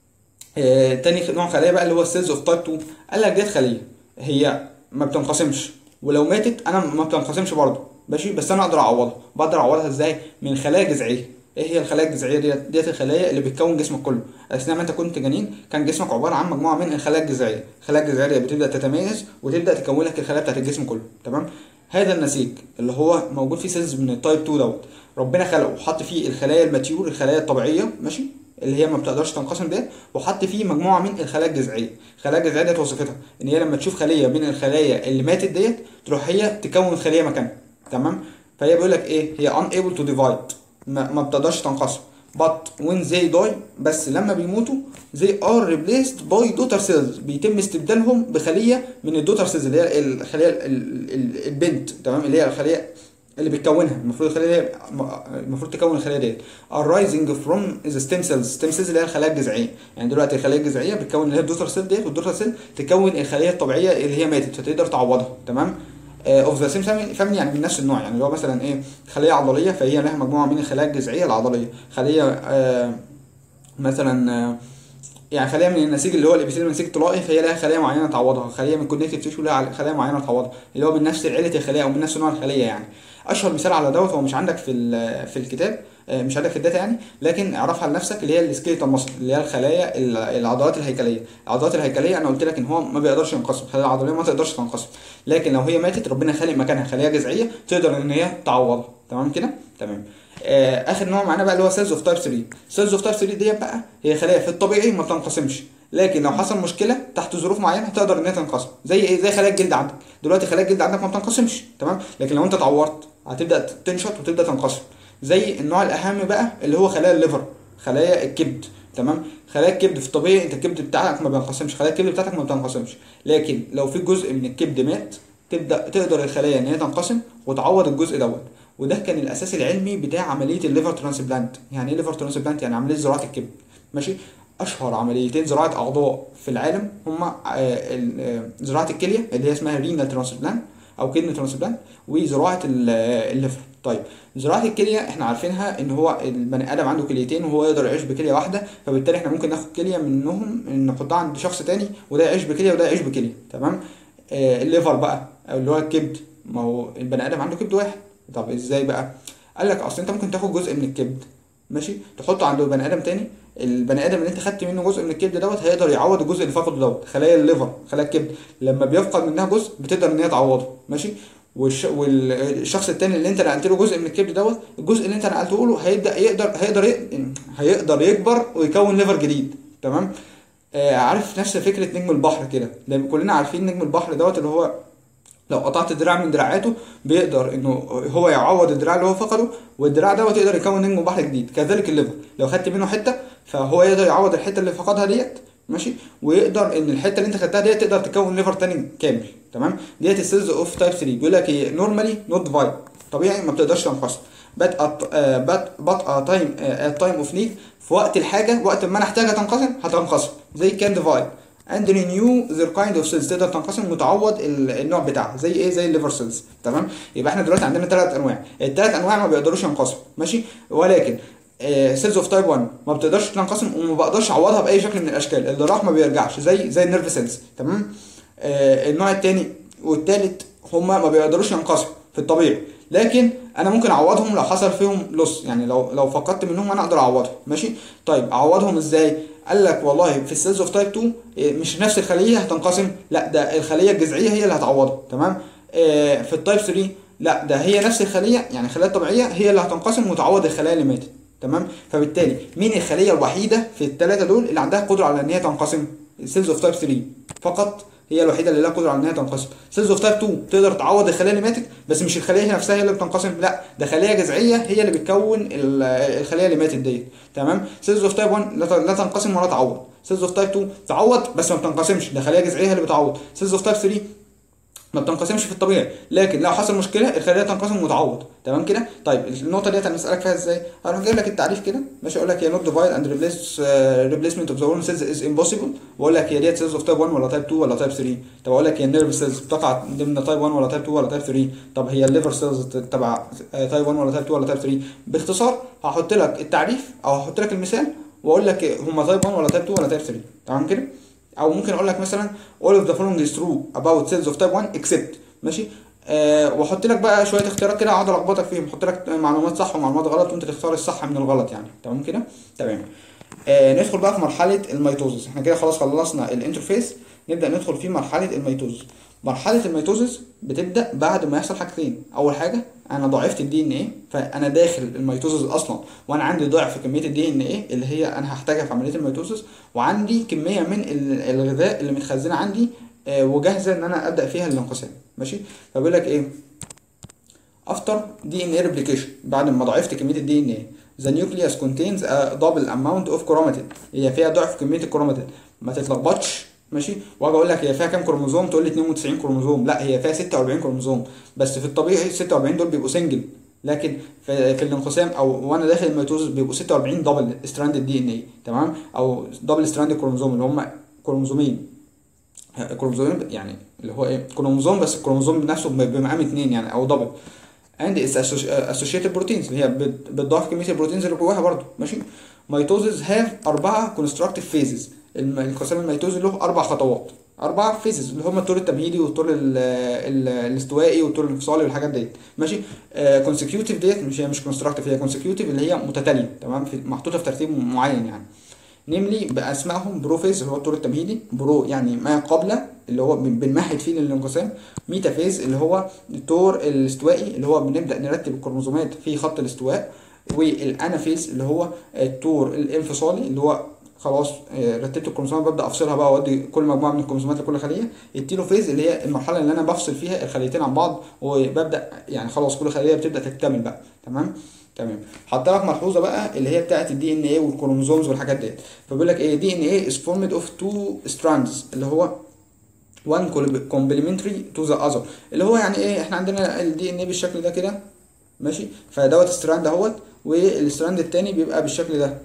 آه تاني نوع خليه بقى اللي هو السيلز اوف تايب اتنين، قال لك ديت خليه هي ما بتنقسمش ولو ماتت انا ما بتنقسمش برضه، ماشي، بس انا اقدر اعوضها. بقدر اعوضها ازاي؟ من خلايا جذعيه. ايه هي الخلايا الجذعيه ديت؟ ديت الخلايا اللي بتكون جسمك كله. اثناء ما انت كنت جنين كان جسمك عباره عن مجموعه من الخلايا الجذعيه، الخلايا الجذعيه دي بتبدا تتميز وتبدا تكون لك الخلايا بتاعت الجسم كله. تمام. هذا النسيج اللي هو موجود فيه سيلز من التايب اتنين دوت ربنا خلقه وحط فيه الخلايا الماتيور، الخلايا الطبيعيه، ماشي، اللي هي ما بتقدرش تنقسم ديت، وحط فيه مجموعه من الخلايا الجذعيه. الخلايا الجذعيه ديت وظيفتها ان هي لما تشوف خليه من الخلايا اللي ماتت ديت تروح هي تكون خليه مكانها. تمام. فهي بيقول لك ايه؟ هي unable to divide، ما, ما بتقدرش تنقسم، but when they die بس لما بيموتوا they are replaced by daughter cells بيتم استبدالهم بخليه من الدوتر سيلز اللي هي الخليه البنت، تمام، اللي هي الخليه اللي بتكونها. المفروض الخليه دي المفروض تكون الخليه دي arising from the stem cells stem cells اللي هي الخلايا الجذعيه. يعني دلوقتي الخلايا الجذعيه بتكون اللي هي الدوتر سيل ديت، والدوتر سيل تكون الخليه الطبيعيه اللي هي ماتت فتقدر تعوضها، تمام. اوف ذا سيم فاميلي يعني من نفس النوع. يعني اللي هو مثلا ايه خليه عضليه فهي لها مجموعه من الخلايا الجذعيه العضليه، خليه آه مثلا آه يعني خليه من النسيج اللي هو الابيثيليوم نسيج طلائي فهي لها خليه معينه تعوضها، خليه من الكونكتيف تيشو لها خليه معينه تعوضها، اللي هو من نفس عيله الخليه او من نفس نوع الخليه. يعني اشهر مثال على دوت هو مش عندك في في الكتاب، مش عندك في الداتا يعني، لكن اعرفها لنفسك، اللي هي السكيلتال ماسل اللي هي الخلايا العضلات الهيكليه. العضلات الهيكليه انا قلت لك ان هو ما بيقدرش ينقسم، الخلايا العضليه ما تقدرش تنقسم، لكن لو هي ماتت ربنا خالق مكانها خليه جذعيه تقدر ان هي تعوضها، تمام كده، تمام. آه اخر نوع معانا بقى اللي هو سيلز اوف تايب ثلاثة. سيلز اوف تايب ثلاثة ديت بقى هي خلايا في الطبيعي ما بتنقسمش، لكن لو حصل مشكله تحت ظروف معينه تقدر ان هي تنقسم. زي ايه؟ زي خلايا الجلد عندك دلوقتي، خلايا الجلد عندك ما بتنقسمش، تمام، لكن لو انت اتعورت هتبدا تنشط وتبدا تنقسم. زي النوع الاهم بقى اللي هو خلايا الليفر، خلايا الكبد، تمام. خلايا الكبد في الطبيعي انت الكبد بتاعك ما بينقسمش، خلايا الكبد بتاعتك ما بتنقسمش، لكن لو في جزء من الكبد مات تبدا تقدر الخلايا ان هي تنقسم وتعوض الجزء دوت. وده كان الاساس العلمي بتاع عمليه الليفر ترانسبلانت. يعني ايه ليفر ترانسبلانت؟ يعني عمليه زراعه الكبد، ماشي. اشهر عمليتين زراعه اعضاء في العالم هما زراعه الكليه اللي هي اسمها رينال ترانسبلانت او كدني ترانسبلانت، وزراعه الليفر. طيب زراعه الكليه احنا عارفينها ان هو البني ادم عنده كليتين وهو يقدر يعيش بكليه واحده، فبالتالي احنا ممكن ناخد كليه منهم نحطها عند شخص تاني وده يعيش بكليه وده يعيش بكليه، تمام. آه الليفر بقى او اللي هو الكبد، ما هو البني ادم عنده كبد واحد. طب ازاي بقى؟ قال لك اصل انت ممكن تاخد جزء من الكبد، ماشي، تحطه عند بني ادم تاني، البني ادم اللي انت خدت منه جزء من الكبد دوت هيقدر يعوض الجزء اللي فقده دوت. خلايا الليفر خلايا الكبد لما بيفقد منها جزء بتقدر ان هي تعوضه، ماشي. والش... والشخص التاني اللي انت نقلت له جزء من الكبد دوت، الجزء اللي انت نقلته له هيبدا يقدر هيقدر ي... هيقدر يكبر ويكون ليفر جديد، تمام. آه عارف نفس فكره نجم البحر كده، لان كلنا عارفين نجم البحر دوت اللي هو لو قطعت دراع من دراعاته بيقدر انه هو يعوض الدراع اللي هو فقده، والدراع دوت يقدر يكون نجم بحر جديد. كذلك الليفر لو خدت منه حته فهو يقدر يعوض الحته اللي فقدها ديت، ماشي، ويقدر ان الحته اللي انت خدتها ديت تقدر تكون ليفر تاني كامل، تمام. ديت السيلز اوف تايب ثلاثة. بيقول لك هي نورمالي نوت ديفايد، طبيعي ما بتقدرش تنقسم، بات بات بات تايم ات تايم اوف نيد، في وقت الحاجه، وقت ما انا احتاجها تنقسم هتنقسم. زي كان ديفايد and renew their kind of cells، تقدر تنقسم وتعوض النوع بتاعها. زي ايه؟ زي الليفر سيلز، تمام. يبقى احنا دلوقتي عندنا ثلاث انواع، الثلاث انواع ما بيقدروش ينقسموا، ماشي، ولكن سيلز اوف تايب واحد ما بتقدرش تنقسم وما بقدرش اعوضها باي شكل من الاشكال، اللي راح ما بيرجعش، زي زي النيرف سيلز، تمام. آه النوع الثاني والثالث هما ما بيقدروش ينقسموا في الطبيعي، لكن انا ممكن اعوضهم لو حصل فيهم لوس، يعني لو لو فقدت منهم انا اقدر اعوضهم، ماشي. طيب اعوضهم ازاي؟ قال لك والله في السيلز اوف تايب اتنين مش نفس الخليه هتنقسم، لا ده الخليه الجذعيه هي اللي هتعوضها، تمام. آه في التايب ثلاثة لا ده هي نفس الخليه، يعني الخلايا الطبيعيه هي اللي هتنقسم وتعوض الخلايا اللي ماتت، تمام. فبالتالي مين الخليه الوحيده في الثلاثه دول اللي عندها قدره على ان هي تنقسم؟ السيلز اوف تايب ثلاثة فقط هي الوحيده اللي لها قدره على ان هي تنقسم. سيلز اوف تايب اتنين تقدر تعوض الخلايا اللي ماتت، بس مش الخليه هي نفسها هي اللي بتنقسم، لا ده خليه جذعيه هي اللي بتكون الخليه اللي ماتت ديت، تمام. سيلز اوف تايب واحد لا تنقسم ولا تعوض. سيلز اوف تايب اتنين تعوض بس ما بتنقسمش، ده خليه جذعيه هي اللي بتعوض. سيلز اوف تايب ثلاثة ما بتنقسمش في الطبيعي، لكن لو حصل مشكله الخليه تنقسم وتعوض، تمام كده. طيب النقطه ديت انا اسالك فيها ازاي؟ هروح جايب لك التعريف كده، ماشي، اقول لك هي نوت ديفايد اند ريبليس ريبليسمنت اوف ذا وورم سيلز از امبوسيبل، واقول لك هي ديت سيلز اوف تايب واحد ولا تايب اتنين ولا تايب ثلاثة. طب اقول لك هي النيرف سيلز بتقع ضمن تايب واحد ولا تايب اتنين ولا تايب ثلاثة. طب هي الليفر سيلز تبع تايب واحد ولا تايب اتنين ولا تايب ثلاثة. باختصار هحط لك التعريف او هحط لك المثال واقول لك هم تايب واحد ولا تايب اتنين ولا تايب ثلاثة، تمام كده. او ممكن اقول لك مثلا all of the following is true about cells of type واحد except، ماشي. أه واحط لك بقى شويه اختيارات كده اقعد الخبطك فيهم، احط لك معلومات صح ومعلومات غلط وانت تختار الصح من الغلط يعني، تمام كده، تمام. أه ندخل بقى في مرحله الميتوزس. احنا كده خلاص خلصنا الانترفيس، نبدا ندخل في مرحله الميتوزس. مرحله الميتوزس بتبدا بعد ما يحصل حاجتين. اول حاجه انا ضاعفت الدي ان ايه، فانا داخل الميتوزس اصلا وانا عندي ضعف في كميه الدي ان ايه اللي هي انا هحتاجها في عمليه الميتوزس، وعندي كميه من الغذاء اللي متخزنه عندي أه وجاهزه ان انا ابدا فيها الانقسام، ماشي. فبيقول لك ايه؟ افتر دي ان اي ريبليكيشن، بعد ما ضاعفت كميه الدي ان ايه the nucleus contains a double amount of chromatin. هي فيها ضعف كميه الكروماتين. ما تتلخبطش ماشي، واجي اقول لك هي فيها كام كروموزوم تقول لي اتنين وتسعين كروموزوم، لا هي فيها ستة واربعين كروموزوم، بس في الطبيعي ستة واربعين دول بيبقوا سنجل، لكن في, في الانقسام او وانا داخل الميتوزس بيبقوا ستة واربعين دبل ستراند دي ان اي، تمام، او دبل ستراند كروموزوم اللي هم كروموزومين كروموزومين يعني اللي هو ايه كروموزوم، بس الكروموزوم نفسه بمقام اتنين يعني او دبل. and its associated proteins اللي هي بتضاف كميه البروتينز اللي جواها برضو ماشي. ميتوزز هاف اربعه كونستراكتيف فيزز. الانقسام الميتوزي له اربع خطوات، اربع فيزز اللي هم الطور التمهيدي والطور الاستوائي والطور الانفصالي والحاجات ديت ماشي. كونسيكيوتيف ديت مش هي مش كونستراكتيف، هي كونسيكيوتيف اللي هي متتاليه، تمام، محطوطه في ترتيب معين يعني. نيملي باسمائهم بروفيز اللي هو الطور التمهيدي، برو يعني ما قبل اللي هو بنمهد فيه للانقسام، ميتافيز اللي هو الطور الاستوائي اللي هو بنبدا نرتب الكروموزومات في خط الاستواء، والانافيز اللي هو الطور الانفصالي اللي هو خلاص رتبت الكروموسومات ببدا افصلها بقى واودي كل مجموعه من الكروموسومات لكل خليه. التيلوفيز اللي هي المرحله اللي انا بفصل فيها الخليتين عن بعض وببدا يعني خلاص كل خليه بتبدا تكتمل بقى، تمام تمام. حاط لك ملحوظه بقى اللي هي بتاعه الدي ان ايه والكروموزومز والحاجات ديت، فبيقول لك ايه دي ان ايه is formed of two strands اللي هو one complementary to the other، اللي هو يعني ايه احنا عندنا الدي ان ايه بالشكل ده كده ماشي، فدوت ستراند اهوت، والستراند التاني بيبقى بالشكل ده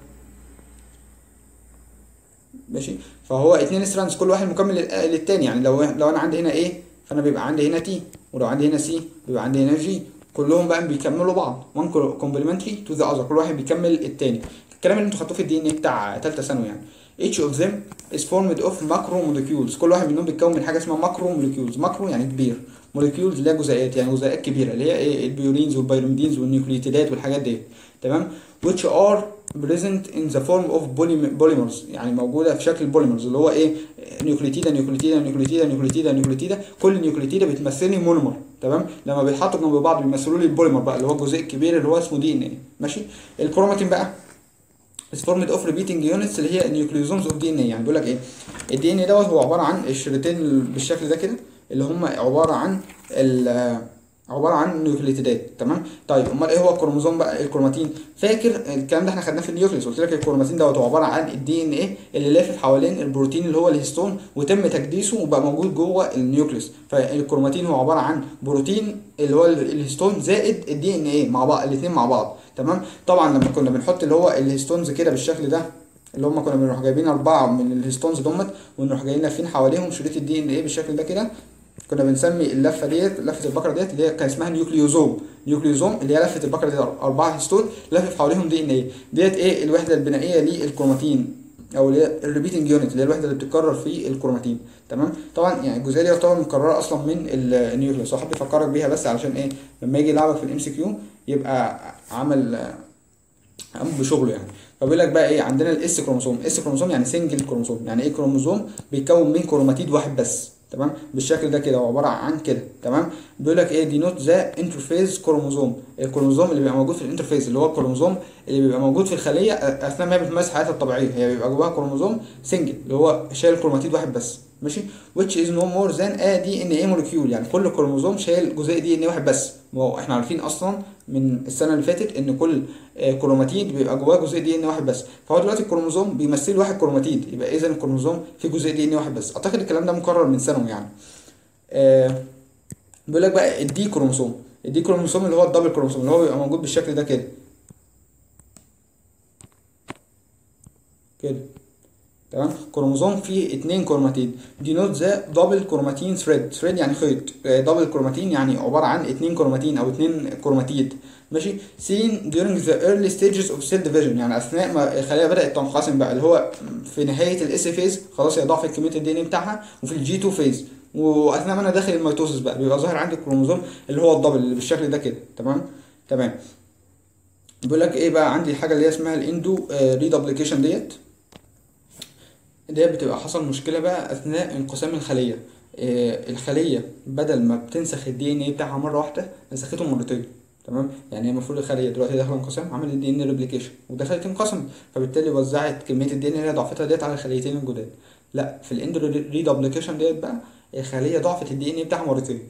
ماشي. فهو اتنين ستراندز كل واحد مكمل للتاني، يعني لو لو انا عندي هنا ايه فانا بيبقى عندي هنا تي، ولو عندي هنا سي بيبقى عندي هنا جي، كلهم بقى بيكملوا بعض one complementary to the other، كل واحد بيكمل التاني. الكلام اللي انتوا خدتوه في الدي ان ايه بتاع ثالثه ثانوي يعني. each of them is formed of macro molecules، كل واحد منهم بيتكون من حاجه اسمها ماكرو موليكيولز، ماكرو يعني كبير، موليكيولز اللي هي جزيئات يعني جزيئات كبيره اللي هي ايه البيورينز والبيروميدينز والنيوكليوتيدات والحاجات دي، تمام. which are present in the form of polymers يعني موجوده في شكل البوليمرز اللي هو ايه نيوكليتيدا نيوكليتيدا نيوكليتيدا نيوكليتيدا نيوكليتيدا، كل نيوكليتيدا بتمثل لي مونومر، تمام، لما بيتحطوا جنب بعض بيمثلوا لي البوليمر بقى اللي هو الجزيء الكبير اللي هو اسمه دي ان ايه ماشي. الكروماتين بقى is formed of repeating units اللي هي النيوكليوزومز اوف دي ان ايه، يعني بيقول لك ايه الدي ان ايه دوت هو عباره عن الشريطين بالشكل ده كده اللي هم عباره عن عباره عن نيوكليتيدات، تمام. طيب امال ايه هو الكروموزوم بقى الكروماتين؟ فاكر الكلام ده احنا خدناه في النيوكليوس، قلت لك الكروماتين دوت هو عباره عن الدي ان ايه اللي لافف حوالين البروتين اللي هو الهيستون وتم تكديسه وبقى موجود جوه النيوكليوس. فالكروماتين هو عباره عن بروتين اللي هو الهيستون زائد الدي ان ايه مع بعض الاثنين مع بعض، تمام. طبعا لما كنا بنحط اللي هو الهيستونز كده بالشكل ده اللي هم كنا بنروح جايبين اربعه من الهيستونز دمت ونروح جايين لافين حواليهم شريط الدي ان ايه بالشكل ده كده، كنا بنسمي اللفه ديت لفه البقره ديت اللي هي كان اسمها نيوكليوزوم، نيوكليوزوم اللي هي لفه البقره ديت اربعه هيستون لافف حواليهم دي ان ايه ديت ايه الوحده البنائيه للكروماتين او اللي هي الريبيتنج يونت اللي هي الوحده اللي بتتكرر في الكروماتين، تمام. طبعا يعني الجزئيه دي تعتبر مكرره اصلا من النيوكليوس، وحابب افكرك بيها بس علشان ايه لما يجي يلعبك في الام سي كيو يبقى عمل قام بشغله يعني. فبيقول لك بقى ايه عندنا الاس كروموسوم، اس كروموسوم يعني سنجل كروموسوم، يعني ايه كروموسوم بيتكون من كروماتيد واحد بس، تمام، بالشكل ده كده وعباره عن كده، تمام. بيقول لك ايه دي نوت ذا انترفيز كروموسوم، الكروموسوم اللي بيبقى موجود في الانترفيز اللي هو الكروموسوم اللي بيبقى موجود في الخليه اثناء ما هي بتمارس حياتها الطبيعيه، هي بيبقى جواها كروموسوم سنجل اللي هو شايل كروماتيد واحد بس ماشي. which is no more than a دي ان ايه molecule، يعني كل كروموسوم شايل جزيء دي ان ايه واحد بس. ما هو احنا عارفين اصلا من السنه اللي فاتت ان كل كروماتيد بيبقى جواه جزيء دي ان واحد بس، فهو دلوقتي الكروموسوم بيمثل واحد كروماتيد، يبقى اذا الكروموسوم فيه جزيء دي ان واحد بس. اعتقد الكلام ده مكرر من ثانوي يعني. آه بيقول لك بقى الدي كروموسوم، الدي كروموسوم اللي هو الدبل كروموسوم اللي هو بيبقى موجود بالشكل ده كده كده، تمام. كروموسوم فيه اتنين كروماتيد، دي نوت ذا دبل كروماتين ثريد، ثريد يعني خيط، دبل كروماتين يعني عباره عن اتنين كروماتين او اتنين كروماتيد ماشي. seen during the early stages of cell division، يعني اثناء ما الخليه بدات تنقسم بقى اللي هو في نهايه الاس فيز خلاص هي ضعفت كميه الدي ان اي بتاعها، وفي الجي تو فيز، واثناء ما انا داخل الميتوسيس بقى بيبقى ظاهر عندي الكروموسوم اللي هو الدبل اللي بالشكل ده كده، تمام تمام. بيقول لك ايه بقى عندي حاجه اللي هي اسمها الاندو ريدوبليكيشن ديت، ديت بتبقى حصل مشكله بقى اثناء انقسام الخليه. آه الخليه بدل ما بتنسخ الدي ان اي بتاعها مره واحده نسخته مرتين، تمام. يعني هي المفروض الخليه دلوقتي داخله انقسام عملت دي ان ريبليكيشن ودخلت انقسمت، فبالتالي وزعت كميه الدي ان اللي هي ضعفتها ديت على الخليتين الجداد. لا في الاندو ريدوبليكيشن ديت بقى الخليه ضعفت الدي ان اي بتاعها مرتين،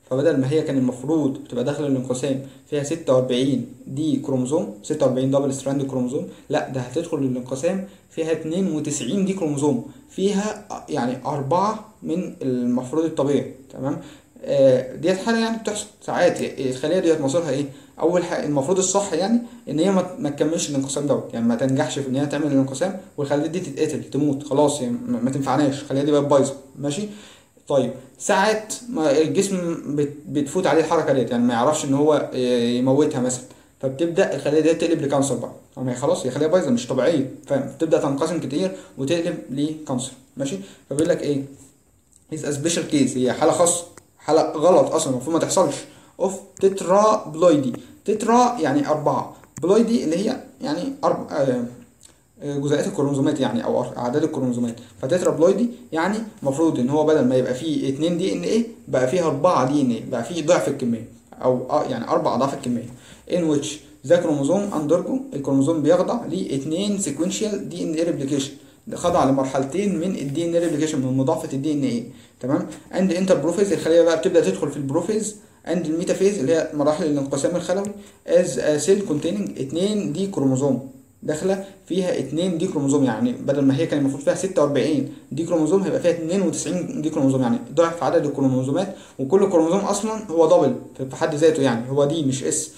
فبدل ما هي كان المفروض بتبقى داخل الانقسام فيها ستة وأربعين دي كروموزوم، ستة وأربعين دبل ستراند كروموزوم، لا ده هتدخل الانقسام فيها اتنين وتسعين دي كروموزوم، فيها يعني أربعة من المفروض الطبيعي. تمام. آه ديت حاجة يعني بتحصل ساعات. الخلية ديت مصيرها ايه؟ أول حاجة المفروض الصح يعني إن هي ما تكملش الانقسام دوت، يعني ما تنجحش في إن هي تعمل الانقسام والخلية دي تتقتل تموت خلاص، يعني ما تنفعناش، الخلية دي بقت بايظة. ماشي. طيب ساعات ما الجسم بتفوت عليه الحركه ديت، يعني ما يعرفش ان هو يموتها مثلا، فبتبدا الخليه ديت تقلب لكانسر بقى، يعني خلاص هي خليه بايظه مش طبيعيه، فبتبدا تنقسم كتير وتقلب لكانسر. ماشي. فبيقول لك ايه؟ is a special case، هي حاله خاصه، حاله غلط اصلا المفروض ما تحصلش، اوف تترا بلويدي. تترا يعني اربعه، بلويدي اللي هي يعني أربع آه جزيئات الكروموزومات يعني او اعداد الكروموزومات، فتترابلويدي يعني المفروض ان هو بدل ما يبقى فيه اتنين دي ان ايه بقى فيه اربعة دي ان ايه، بقى فيه ضعف الكميه او اه يعني اربع اضعاف الكميه. ان which ذا كروموزوم اندرجو، الكروموزوم بيخضع لاتنين سيكونشال دي ان ايه ريبليكيشن، خضع لمرحلتين من الدي ان ايه ريبليكيشن، من مضاعفه الدي ان ايه. تمام. اند انتر بروفيز، الخليه بقى بتبدا تدخل في البروفيز، اند الميتافيز اللي هي مراحل الانقسام الخلوي، از سيل كونتيننج اتنين دي كروموزوم، داخله فيها اتنين دي كروموزوم، يعني بدل ما هي كان المفروض فيها ستة وأربعين دي كروموزوم هيبقى فيها اتنين وتسعين دي كروموزوم، يعني ضعف عدد الكروموزومات، وكل كروموزوم اصلا هو دبل في حد ذاته، يعني هو دي مش اس.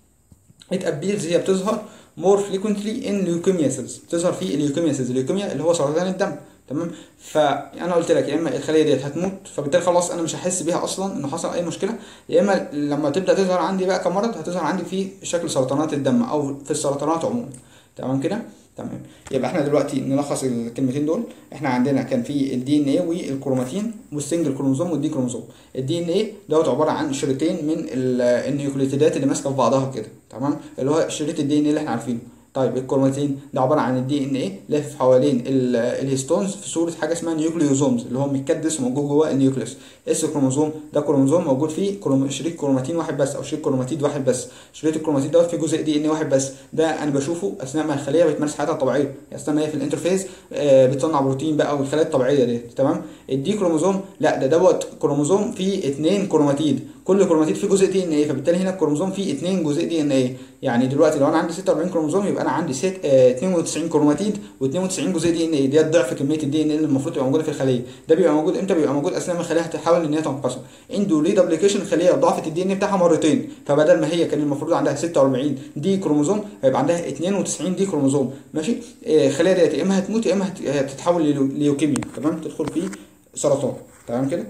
ات ابيرز هي بتظهر more frequently in leukemia cells، بتظهر في الليوكيميا سيلز، الليوكيميا اللي هو سرطان الدم. تمام. فانا قلت لك يا اما الخليه ديت هتموت فبالتالي خلاص انا مش هحس بيها اصلا انه حصل اي مشكله، يا اما لما تبدا تظهر عندي بقى كمرض هتظهر عندي في شكل سرطانات الدم او في السرطانات عموما. تمام كده. تمام. يبقى احنا دلوقتي نلخص الكلمتين دول. احنا عندنا كان في الدي ان ايه والكروماتين والسنجل كروموزوم والدي كروموزوم. الدي ان ايه دوت عباره عن شريطين من النيوكليوتيدات اللي ماسكه في بعضها كده، تمام، اللي هو شريط الدي ان ايه اللي احنا عارفينه. طيب الكروماتين ده عباره عن الدي ان ايه لافف حوالين الهيستونز في صوره حاجه اسمها نيوكليوزومز، اللي هو متكدس موجود جوه النيوكليوس. اس كروموزوم ده كروموزوم موجود فيه كروم... شريط كروماتين واحد بس او شريط كروماتيد واحد بس. شريط الكروماتيد دوت فيه جزء دي ان واحد بس، ده انا بشوفه اثناء ما الخليه بتمارس حياتها الطبيعيه، اثناء ما هي في الانترفيز آه بتصنع بروتين بقى والخلايا الطبيعيه دي. تمام. الدي كروموزوم لا ده دوت كروموزوم فيه اتنين كروماتيد، كل كروماتيد فيه جزء دي ان ايه، فبالتالي هنا الكروموزوم فيه اتنين جزء دي ان ايه. يعني دلوقتي لو انا عندي ستة وأربعين كروموزوم يبقى انا عندي ست آه اتنين وتسعين كروماتيد و92 جزء دي ان ايه، دي ضعف كميه الدي ان ايه اللي المفروض تبقى موجوده في الخليه. ده بيبقى موجود امتى؟ بيبقى موجود اثناء ما الخليه هتحاول ان هي تنقسم. اندو لي دبليكيشن، الخليه ضعفت الدي ان ايه بتاعها مرتين، فبدل ما هي كان المفروض عندها ستة وأربعين دي كروموزوم هيبقى عندها اتنين وتسعين دي كروموزوم. ماشي. آه الخليه ديت يا اما هتموت يا اما هتتحول لليوكيميا. تمام. تدخل في سرطان. تمام كده.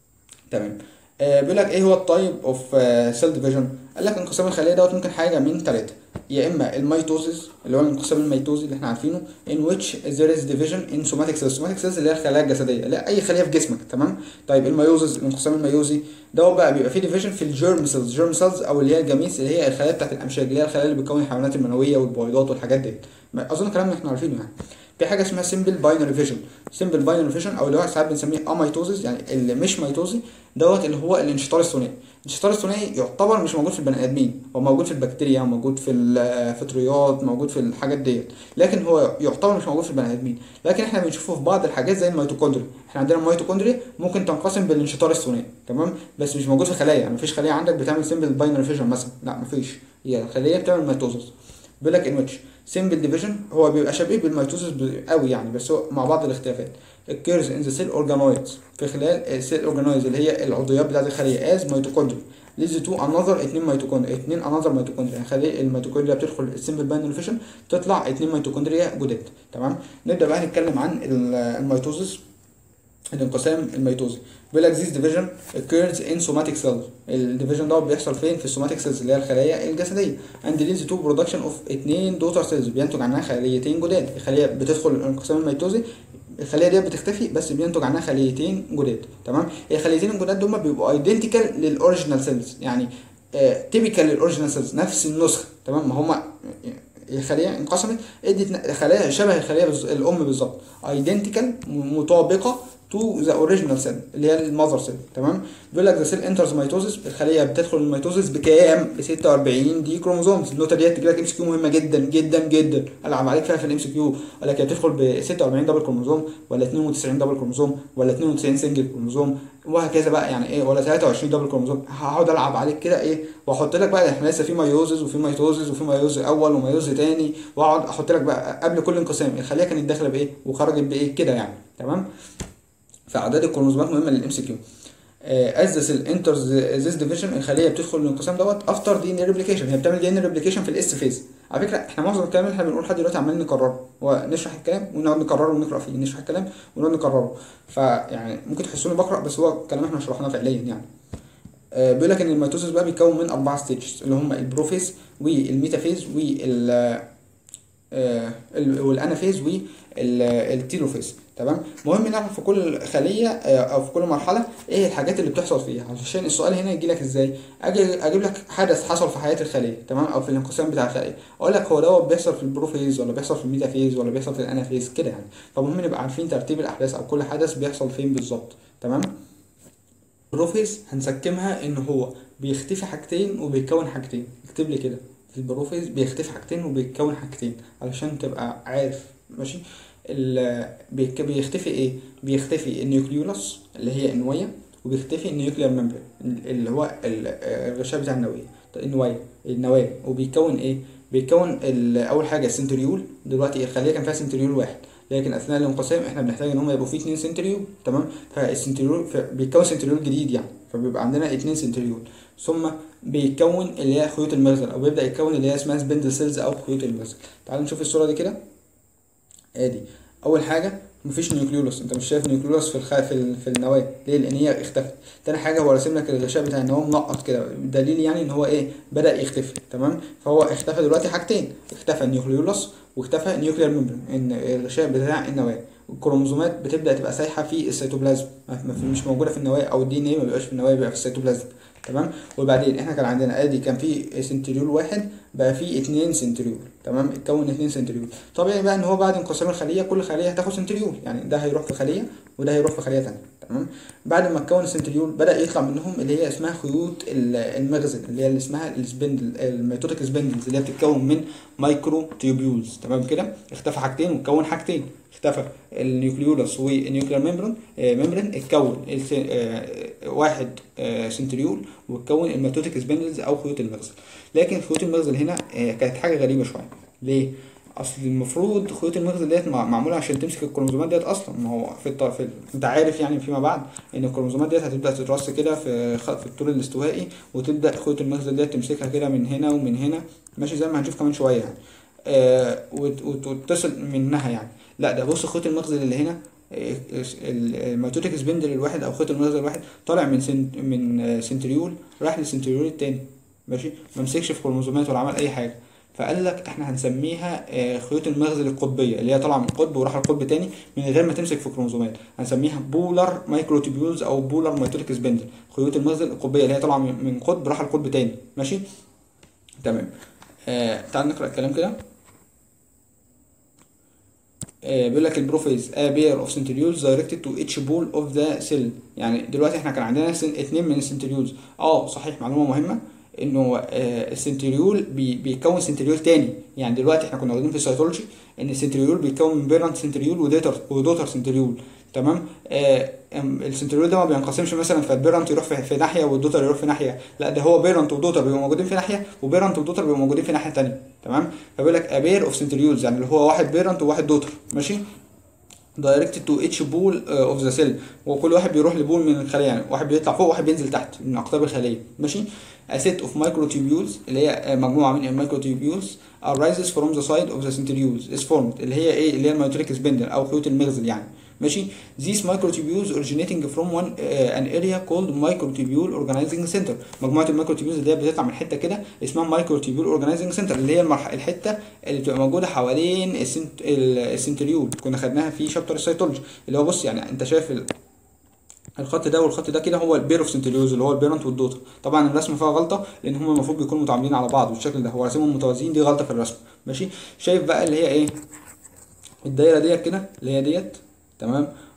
تمام. آه بيقول لك ايه هو التايب اوف سيل ديفيجن؟ قال لك انقسام الخليه دوت ممكن حاجه من ثلاثه، يا اما الميتوزيس اللي هو الانقسام الميتوزي اللي احنا عارفينه in which there is division in somatic cells. somatic cells اللي هي الخلايا الجسديه، لا اي خليه في جسمك. تمام. طيب الميوزيس الانقسام الميوزي ده بقى بيبقى فيه ديفيجن في الجيرم سيلز، جيرم سيلز او اللي هي الجميس اللي هي الخلايا بتاعت الامشاج، اللي هي الخلايا اللي بتكون الحيوانات المنويه والبويضات والحاجات دي، اظن كلام احنا عارفينه. يعني في حاجه اسمها سمبل باينري فيجن، سمبل باينري فيجن او اللي هو ساعات بنسميه اميتوزيس، يعني اللي مش ميتوزي دوت اللي هو الانشطار الثنائي. الانشطار الثنائي يعتبر مش موجود في البني ادمين، هو موجود في البكتيريا، موجود في الفطريات، موجود في الحاجات ديت، لكن هو يعتبر مش موجود في البني ادمين. لكن احنا بنشوفه في بعض الحاجات زي الميتوكوندريا، احنا عندنا الميتوكوندريا ممكن تنقسم بالانشطار الثنائي. تمام. بس مش موجود في خلايا، يعني مفيش خليه عندك بتعمل سمبل باينري فيجن مثلا، لا مفيش، هي الخليه بتعمل ميتوزيس. بيقول لك ان ويتش سمبل ديفيجن هو بيبقى شبيه بالميتوزيس قوي يعني، بس هو مع بعض الاختلافات. الكيرز ان ذا سيل اورجانويدز، في خلال السيل اورجانويدز اللي هي العضويات بتاعت الخليه از ميتوكوندريا ليز تو انذر اتنين ميتوكوندريا، اتنين انذر ميتوكوندريا، يعني خليه الميتوكوندريا بتدخل السمبل باينري فيجن تطلع اتنين ميتوكوندريا جداد. تمام. نبدا بقى نتكلم عن الميتوزيس، الانقسام الميتوزي. بيقول لك this division occurs in somatic cells، الديفيجن ده بيحصل فين؟ في السوماتيك سيلز اللي هي الخلايا الجسديه. and leads to production of اتنين daughter cells، بينتج عنها خليتين جداد. الخليه بتدخل الانقسام الميتوزي، الخليه دي بتختفي بس بينتج عنها خليتين جداد. تمام. الخليتين الجداد دول بيبقوا ايدنتيكال للاوريجينال سيلز، يعني تيبيكال للاوريجينال سيلز، نفس النسخه. تمام. ما هم الخليه انقسمت ادت خلايا شبه الخليه الام بالظبط، ايدنتيكال مطابقه تو ذا اوريجينال سيل اللي هي المذر سيل. تمام. بيقول لك ذا سيل انترز ميتوزيس، الخليه بتدخل الميتوزيس بكام؟ ب ستة وأربعين دي كروموزومز. النقطه ديت تجي لك ام سي كيو مهمه جدا جدا جدا، العب عليك فيها في الام سي كيو. قال لك هي بتدخل ب ستة وأربعين دبل كروموزوم ولا اتنين وتسعين دبل كروموزوم ولا اتنين وتسعين سنجل كروموزوم وهكذا بقى، يعني ايه، ولا تلاتة وعشرين دبل كروموزوم. هقعد العب عليك كده ايه، واحط لك بقى احنا لسه في ميوزز وفي ميتوزز وفي ميوز اول وميوز تاني، واقعد احط لك بقى قبل كل انقسام الخليه كانت داخله بايه وخرجت بايه كده يعني. تمام. فاعداد الكروموزومات مهمه للام سي كيو. از ذا سيل انترز ذيس ديفيجن، الخليه بتدخل الانقسام دوت افتر دي ان ريبليكيشن، هي بتعمل دي ان ريبليكيشن في الاس فيز. على فكره احنا معظم الكلام اللي احنا بنقول لحد دلوقتي عمالين نكرره ونشرح الكلام ونقعد نكرره ونقرا فيه، نشرح الكلام ونقعد نكرره، فيعني ممكن تحسوني بقرا بس هو الكلام احنا شرحناه فعليا يعني. آه بيقول لك ان الميتوسيس بقى بيتكون من اربع ستيجز اللي هم البروفيز والميتافيز وال آه والانافيز والتيلوفيز. تمام. مهم نعرف في كل خليه او في كل مرحله ايه الحاجات اللي بتحصل فيها، عشان السؤال هنا يجي لك ازاي. اجي اجيب لك حدث حصل في حياه الخليه، تمام، او في الانقسام بتاع الخليه، اقول لك هو دوت بيحصل في البروفيز ولا بيحصل في الميتافيز ولا بيحصل في الانافيز كده يعني. فمهم نبقى عارفين ترتيب الاحداث او كل حدث بيحصل فين بالظبط. تمام. البروفيز هنسكمها ان هو بيختفي حاجتين وبيتكون حاجتين، اكتب لي كده في البروفيز بيختفي حاجتين وبيتكون حاجتين علشان تبقى عارف. ماشي. بيختفي ايه؟ بيختفي النيوكليولاس اللي هي النوايه، وبيختفي النيوكليير ممبرين اللي هو الغشاء بتاع النواه النوايه النواه وبيكون ايه؟ بيكون اول حاجه السنتريول. دلوقتي الخليه كان فيها سنتريول واحد، لكن اثناء الانقسام احنا بنحتاج ان هم يبقوا فيه اتنين سنتريول. تمام. فالسنتريول بيتكون سنتريول جديد يعني، فبيبقى عندنا اتنين سنتريول. ثم بيتكون اللي هي خيوط المغزل، او بيبدا يتكون اللي هي اسمها سبندل سيلز او خيوط المغزل. تعالوا نشوف الصوره دي كده. ادي اول حاجه مفيش نيوكليولس، انت مش شايف نيوكليولس في الخ... في, ال... في النواه ليه؟ لان هي اختفت. تاني حاجه هو راسم لك الغشاء بتاع النواه منقط كده، دليل يعني ان هو ايه، بدا يختفي. تمام. فهو اختفى دلوقتي حاجتين، اختفى النيوكليولس واختفى النيوكليير ممبرين، ان الغشاء بتاع النواه. الكروموزومات بتبدا تبقى سايحه في السيتوبلازم، مش موجوده في النواه، او الدي ان ايه ما بيبقاش في النواه، بيبقى في السيتوبلازم. تمام. وبعدين احنا كان عندنا ادي كان في سنتريول واحد بقى في اتنين سنتريول. تمام. اتكون اتنين سنتريول. طبيعي بقى ان هو بعد انقسام الخليه كل خليه هتاخد سنتريول، يعني ده هيروح في خليه وده هيروح في خليه ثانيه. تمام. بعد ما اتكون السنتريول بدا يطلع منهم اللي هي اسمها خيوط المغزل، اللي هي اللي اسمها السبندل الميتوتيك سبندلز، اللي هي بتتكون من مايكرو تيوبيولز. تمام كده. اختفى حاجتين واتكون حاجتين، اختفى النيوكليولس والنيوكليير ممبرين ممبرين اتكون واحد سنتريول واتكون الميتوتيك سبندلز او خيوط المغزل. لكن خيوط المغزل هنا كانت حاجه غريبه شويه. ليه؟ اصل المفروض خيوط المغزل ديت معموله عشان تمسك الكروموزومات ديت اصلا. ما هو في الطرف انت عارف يعني فيما بعد ان الكروموزومات ديت هتبدا تترص كده في في الطول الاستوائي، وتبدا خيوط المغزل ديت تمسكها كده من هنا ومن هنا، ماشي، زي ما هنشوف كمان شويه يعني، آه وتتصل منها يعني. لا ده بص خيوط المغزل اللي هنا، الميتوتيك سبندل الواحد او خيط المغزل الواحد طالع من سنت من سنتريول راح للسنتريول التاني، ماشي، ما مسكش في كروموزومات ولا عمل اي حاجه. فقال لك احنا هنسميها خيوط المغزل القطبيه، اللي هي طالعه من قطب وراح لقطب تاني من غير ما تمسك في كروموزومات، هنسميها بولار مايكروتوبيولز او بولار ميتوتيك سبندل، خيوط المغزل القطبيه اللي هي طالعه من قطب راح لقطب تاني. ماشي. تمام. آه تعال نقرا الكلام كده. آه بيقول لك البروفيز a pair of centrioles directed to each pole of the cell. يعني دلوقتي احنا كان عندنا اتنين من السنتريولز. اه صحيح، معلومه مهمه انه آه السنتريول بي بيكون سنتريول تاني. يعني دلوقتي احنا كنا واخدين في السيتولوجي ان السنتريول بيتكون من بيرنت سنتريول ودوتر ودوتر سنتريول. تمام. آه السنتريول ده ما بينقسمش مثلا فالبيرنت يروح في, في ناحيه والدوتر يروح في ناحيه، لا ده هو بيرنت ودوتر بيبقوا موجودين في ناحيه وبيرنت ودوتر بيبقوا موجودين في ناحيه ثانيه. تمام. فبيقول لك a pair of centrioles يعني اللي هو واحد بيرنت وواحد دوتر، ماشي، directed to each pole of the cell، وكل واحد بيروح لبول من الخليه، يعني واحد بيطلع فوق وواحد بينزل تحت من اقطاب الخليه. ماشي. a set of microtubules اللي هي مجموعه من الميكروتوبيولز arises from the side of the centrioles is formed، اللي هي ايه، اللي هي الميتوتيك سبندل او خيوط المغزل يعني. ماشي. these microtubules originating from one uh, an area called microtubule organizing center. مجموعه الميكروتوبيولز اللي هي بتطلع من حته كده اسمها microtubule organizing center، اللي هي المرح... الحته اللي بتبقى موجوده حوالين السنت... السنتريول، كنا خدناها في شابتر السيتولوجي. اللي هو بص يعني انت شايف ال... الخط ده والخط ده كده هو البير اوف سنتريولز اللي هو البيرنت والدوتر. طبعا الرسم فيها غلطه لان هم المفروض بيكونوا متعاملين على بعض بالشكل ده، هو راسمهم متوازيين، دي غلطه في الرسم. ماشي. شايف بقى اللي هي ايه، الدايره ديت كده اللي هي ديت، تمام،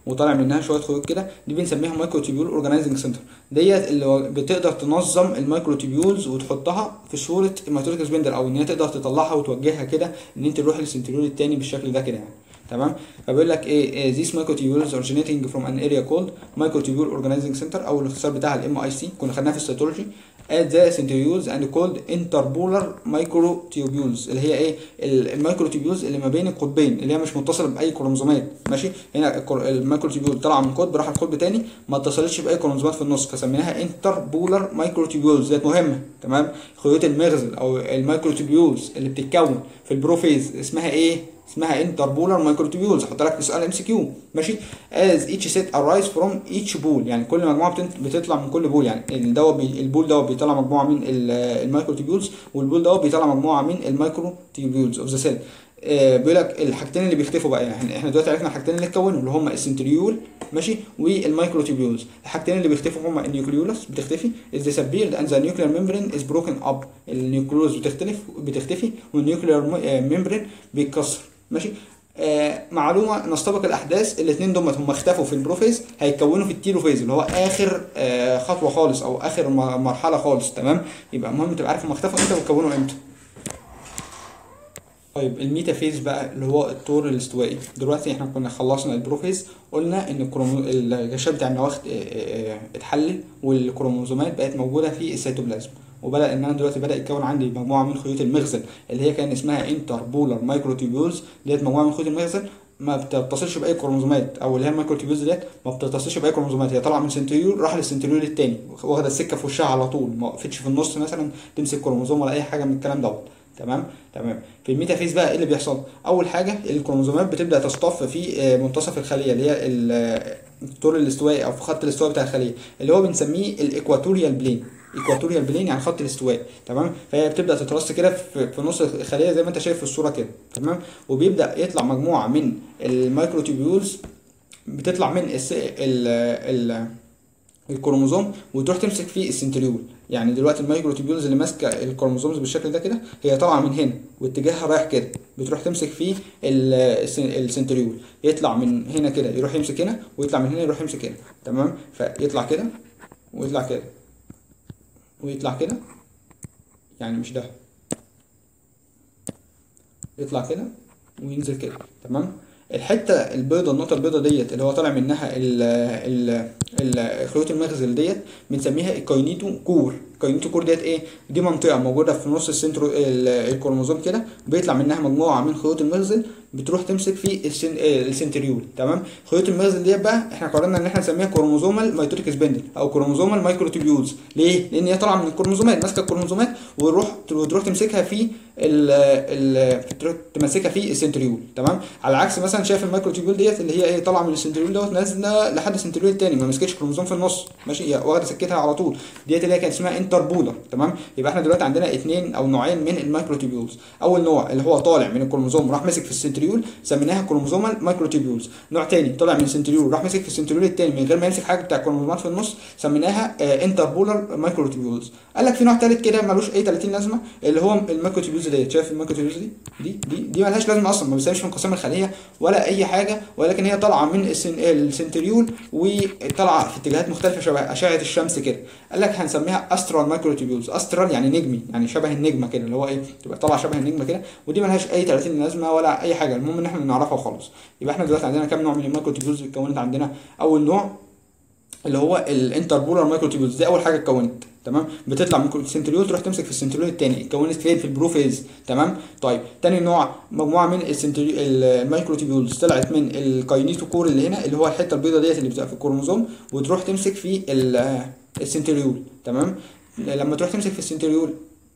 وطالع منها شويه خيوط كده، دي بنسميها مايكروتيبيول اورجانيزنج سنتر. ديت اللي بتقدر تنظم المايكروتيبيولز وتحطها في صوره ماتوريك سبندل، او ان هي تقدر تطلعها وتوجهها كده ان انت تروح للسنتريول التاني بالشكل ده كده يعني. تمام. فبيقول لك ايه these microtubules originating from an area called microtubule organizing center، او الاختصار بتاعها الام اي سي، كنا خدناها في السيتولوجي at the centrioles and called interpolar microtubules، اللي هي ايه المايكروتيبيولز اللي ما بين القطبين، اللي هي مش متصله باي كروموزومات. ماشي، هنا المايكروتيبيول طالعه من قطب راح لقطب تاني ما اتصلتش باي كروموزومات في النص، فسميناها انتربولار مايكروتيبيولز. ديت مهمه. تمام. خيوط المغزل او المايكروتيبيولز اللي بتتكون في البروفيز اسمها ايه؟ اسمها انتربولار مايكروتيبيولز. احط لك في سؤال ام سي كيو. ماشي. as each set arise from each بول، يعني كل مجموعه بتطلع من كل بول، يعني الدواء بي البول دوت بيطلع مجموعه من المايكروتيبيولز، والبول دوت بيطلع مجموعه من المايكروتيبيولز اوف ذا سيل. بيقول لك الحاجتين اللي بيختفوا بقى، يعني احنا دلوقتي عرفنا الحاجتين اللي اتكونوا اللي هم السنتريول ماشي والمايكروتيبيولز. الحاجتين اللي بيختفوا هم النيوكليولس بتختفي is disappeared and the nuclear membrane is broken up. النيوكليولس بتختلف بتختفي والنيوكلير ممبرين بيتكسر. ماشي. آه معلومه نستبق الاحداث، الاثنين دول هم اختفوا في البروفيز، هيتكونوا في التيلوفيز اللي هو اخر آه خطوه خالص او اخر مرحله خالص. تمام. يبقى المهم تبقى عارف هم اختفوا امتى واتكونوا امتى. طيب الميتافيز بقى اللي هو الطور الاستوائي. دلوقتي احنا كنا خلصنا البروفيز، قلنا ان الغشاء بتاع النواة اتحلل والكروموزومات بقت موجوده في السيتوبلازم، وبدا ان انا دلوقتي بدا يتكون عندي مجموعه من خيوط المغزل اللي هي كان اسمها انتربولار مايكروتيبيولز. ديت مجموعه من خيوط المغزل ما بتتصلش باي كروموزومات، او اللي هي المايكروتيبيولز ديت ما بتتصلش باي كروموزومات، هي طالعه من سنتريول راح للسنتريول الثاني، واخده السكه في وشها على طول، ما وقفتش في النص مثلا تمسك كروموزوم ولا اي حاجه من الكلام دوت. تمام. تمام. في الميتافيز بقى ايه اللي بيحصل؟ اول حاجه الكروموزومات بتبدا تصطف في منتصف الخليه اللي هي الطور الاستوائي او في خط الاستواء بتاع الخليه اللي هو بنسميه الايكواتوريال بلين. ايكواتوريال بلين يعني خط الاستواء. تمام. فهي بتبدا تترص كده في نص الخليه زي ما انت شايف في الصوره كده. تمام. وبيبدا يطلع مجموعه من المايكروتيبيولز بتطلع من ال ال الكروموزوم وتروح تمسك فيه السنتريول. يعني دلوقتي المايكروتيبيولز اللي ماسكه الكروموزومز بالشكل ده كده هي طالعه من هنا واتجاهها رايح كده، بتروح تمسك فيه السنتريول، يطلع من هنا كده يروح يمسك هنا، ويطلع من هنا يروح يمسك هنا. تمام. فيطلع كده ويطلع كده ويطلع كده، يعني مش ده، يطلع كده وينزل كده. تمام. الحته البيضاء النقطه البيضاء ديت اللي هو طالع منها ال ال الخيوط المغزل ديت بنسميها الكاينيتو كور. الكاينيتو كور ديت ايه؟ دي منطقه موجوده في نص السنترو الكروموزوم كده، بيطلع منها مجموعه من خيوط المغزل بتروح تمسك في السن... السنتريول. تمام. خيوط المغزل ديت بقى احنا قررنا ان احنا نسميها كروموزومال مايتوريك سبندل او كروموزومال مايكروتيبيولز. ليه؟ لان هي طالعه من الكروموزومات، ماسكه الكروموزومات وتروح وتروح تمسكها في ال ال تمسكها في السنتريول. تمام. على عكس مثلا شايف المايكروتيبيول ديت اللي هي ايه؟ طالعه من السنتريول دوت نازله لحد السنتريول الثاني، ما مسكتش كروموزوم في النص. ماشي. هي واخده سكتها على طول. ديت اللي هي كانت اسمها انتربولار. تمام. يبقى احنا دلوقتي عندنا اثنين او نوعين من المايكروتيبيولز. اول نوع اللي هو طالع من الكروموزوم راح مسك في السنتريول سميناها كروموزومال مايكروتيبيولز. نوع ثاني طالع من السنتريول راح مسك في السنتريول الثاني من غير ما يمسك حاجه بتاع الكروموزومات في النص سميناها آه انتربولار مايكروتيبيولز. قال لك في نوع ثالث كده ملوش اي ثلاثين لازمه اللي هو المايكروتيبيولز ديت. شايف المايكروتيبيولز دي دي دي دي مالهاش لازمه اصلا، ما بتساويش من قسم الخليه ولا اي حاجه، ولكن هي طالعه من السن... السنتريول وطالعه في اتجاهات مختلفه شبه اشعه الشمس كده. قال لك هنسميها استرال مايكروتيبيولز. استرال يعني نجمي، يعني شبه النجمه كده اللي هو ايه؟ تبقى طالعه شبه النجمه كده، ودي مالهاش اي ثلاثين لازمه ولا اي حاجه، المهم ان احنا نعرفها وخلاص. يبقى احنا دلوقتي عندنا كام نوع من المايكروتيبيولز اتكونت عندنا؟ اول نوع اللي هو الانتربولار مايكروتيبيولز، دي اول حاجه اتكونت. تمام. بتطلع من السنتريول تروح تمسك في السنتريول الثاني، اتكونت فين؟ في البروفيز. تمام. طيب تاني نوع مجموعه من المايكروتيبيولز طلعت من الكاينيتو كور اللي هنا اللي هو الحته البيضاء ديت اللي بتبقى في الكروموزوم وتروح تمسك في السنتريول. تمام. لما تروح تمسك في السنتريول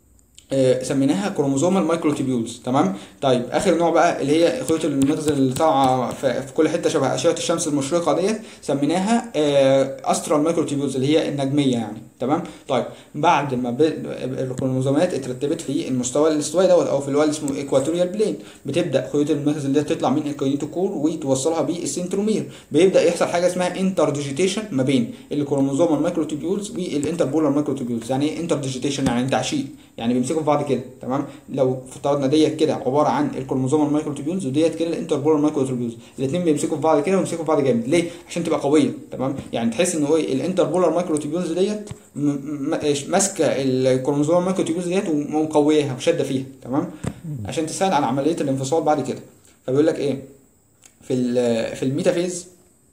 آه سميناها كروموزومال مايكروتيبيولز. تمام. طيب اخر نوع بقى اللي هي خيوط المغزل اللي طالعه في كل حته شبه اشعه الشمس المشرقه ديت سميناها آه استرال مايكروتيبيولز اللي هي النجميه يعني. تمام. طيب بعد ما الكروموزومات اترتبت في المستوى الاستوائي دوت او في اللي هو اسمه ايكواتوريال بلين، بتبدا خيوط المغزل ديت تطلع من الكاينيتو كور وتوصلها بالسنترومير، بيبدا يحصل حاجه اسمها انترديجيتيشن ما بين الكروموزومال مايكروتيبيولز والانتربولار مايكروتيبيولز. يعني ايه انترديجيتيشن؟ يعني تعشيق، يعني بيمسكوا بيمسكوا في بعض كده تمام. لو افترضنا ديت كده عباره عن الكروموزوم المايكروتوبيولز وديت كده الانتربولار مايكروتوبيولز، الاثنين بيمسكوا في بعض كده ويمسكوا في بعض جامد. ليه؟ عشان تبقى قويه تمام. يعني تحس ان هو ايه الانتربولار مايكروتوبيولز ديت ماسكه الكروموزوم المايكروتوبيولز ديت ومقوياها وشاده فيها تمام، عشان تساعد على عمليه الانفصال بعد كده. فبيقول لك ايه في ال في الميتافيز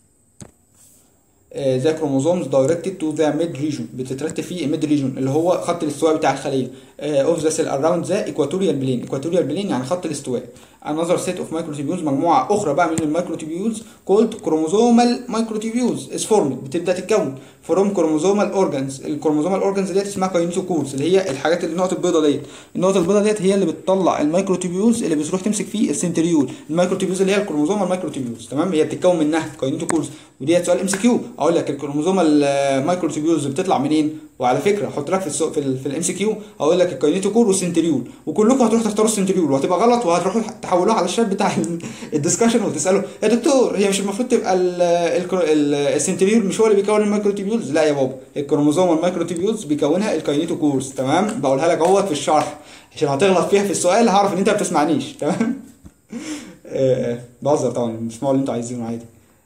ذا كروموزومز دايركتد تو ذا ميد ريجون، بتترتب في الميد ريجون اللي هو خط الاستواء بتاع الخليه اوف ذا سيل اراوند ذا ايكواتوريال بلين. ايكواتوريال بلين يعني خط الاستواء. another set of microtubules مجموعه اخرى بقى من المايكروتوبيولز called chromosomal microtubules is formed، بتبدا تتكون from chromosomal organs. الكروموزومال اورجانز ديت اسمها كاينيتوكورز، اللي هي الحاجات اللي النقط البيضاء ديت. النقط البيضاء ديت هي اللي بتطلع المايكروتوبيولز اللي بتروح تمسك فيه السنتريول. المايكروتوبيولز اللي هي الكروموزومال مايكروتوبيولز تمام، هي بتتكون منها كاينيتوكورز. وديت سؤال ام سي كيو، اقول لك الكروموزومال مايكروتوبيولز بتطلع منين؟ وعلى فكره احط لك في السؤال في, في الام سي كيو هقول لك الكاينيتوكور والسنتريول، وكلكم هتروحوا تختاروا السنتريول وهتبقى غلط، وهتروحوا تحولوها على الشات بتاع الدسكشن وتسالوا يا دكتور هي مش المفروض تبقى السنتريول مش هو اللي بيكون المايكروتوبيولز؟ لا يا بابا، الكروموزوم المايكروتوبيولز بيكونها الكاينيتوكورز تمام. بقولها لك اهوت في الشرح عشان هتغلط فيها في السؤال هعرف ان انت ما بتسمعنيش تمام. بهزر طبعا، اسمعوا اللي انتوا عايزينه عادي.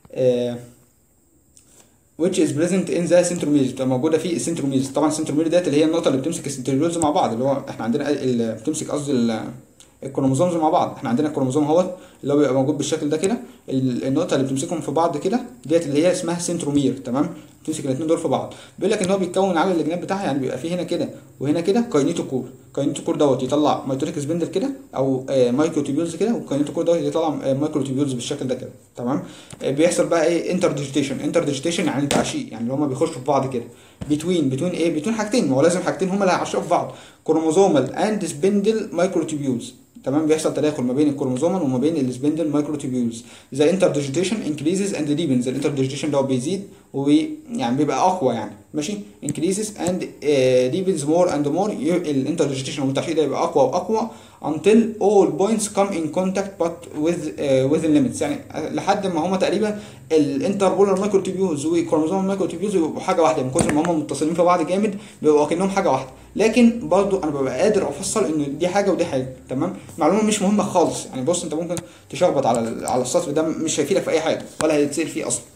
which is present in the centromere، بتبقى موجوده في السنتروميرز. طبعا السنترومير ديت اللي هي النقطه اللي بتمسك السنتريولز مع بعض، اللي هو احنا عندنا اللي بتمسك قصدي الكروموزومز مع بعض. احنا عندنا الكروموزوم اهوت اللي هو بيبقى موجود بالشكل ده كده، النقطه اللي بتمسكهم في بعض كده ديت اللي هي اسمها سنترومير تمام، بتمسك الاثنين دول في بعض. بيقول لك ان هو بيتكون على الجناب بتاعها، يعني بيبقى فيه هنا كده وهنا كده كاينيتوكور. كاينيتوكور دوت يطلع ميتوريك سبندل كده او آه مايكروتوبيولز كده، والكاينيتوكور دوت يطلع آه مايكروتوبيولز بالشكل ده كده تمام. آه بيحصل بقى ايه انترديجيتيشن. انترديجيتيشن يعني تعشيق، يعني اللي هما بيخشوا في بعض كده بتوين بتوين ايه بتوين حاجتين، ما هو لازم حاجتين هما اللي هيعشقوا في بعض، كروموزومال اند سبندل مايكروتوبيولز تمام. بيحصل تداخل ما بين الكروموزومال وما بين السبندل مايكروتوبيولز. ذا انترديجيتيشن انكريزز اند ديبنز، الانترديجيتيشن ده بيزيد ويعني بيبقى اقوى يعني ماشي. انكريزز اند ديبنز مور اند مور، الانترديجيتيشن والتعشيق ده يبقى اقوى واقوى until all points come in contact but with uh, with the limits، يعني لحد ما هما تقريبا الانتربولار مايكروتوبيولز والكروموزوم مايكروتوبيولز بيبقوا حاجه واحده، من كتر ما هما متصلين في بعض جامد بيبقوا كانهم حاجه واحده. لكن برضو انا ببقى قادر افصل ان دي حاجه ودي حاجه تمام. معلومه مش مهمه خالص يعني. بص انت ممكن تشخبط على على السطر ده مش هيفيدك في اي حاجه ولا هيتسال فيه اصلا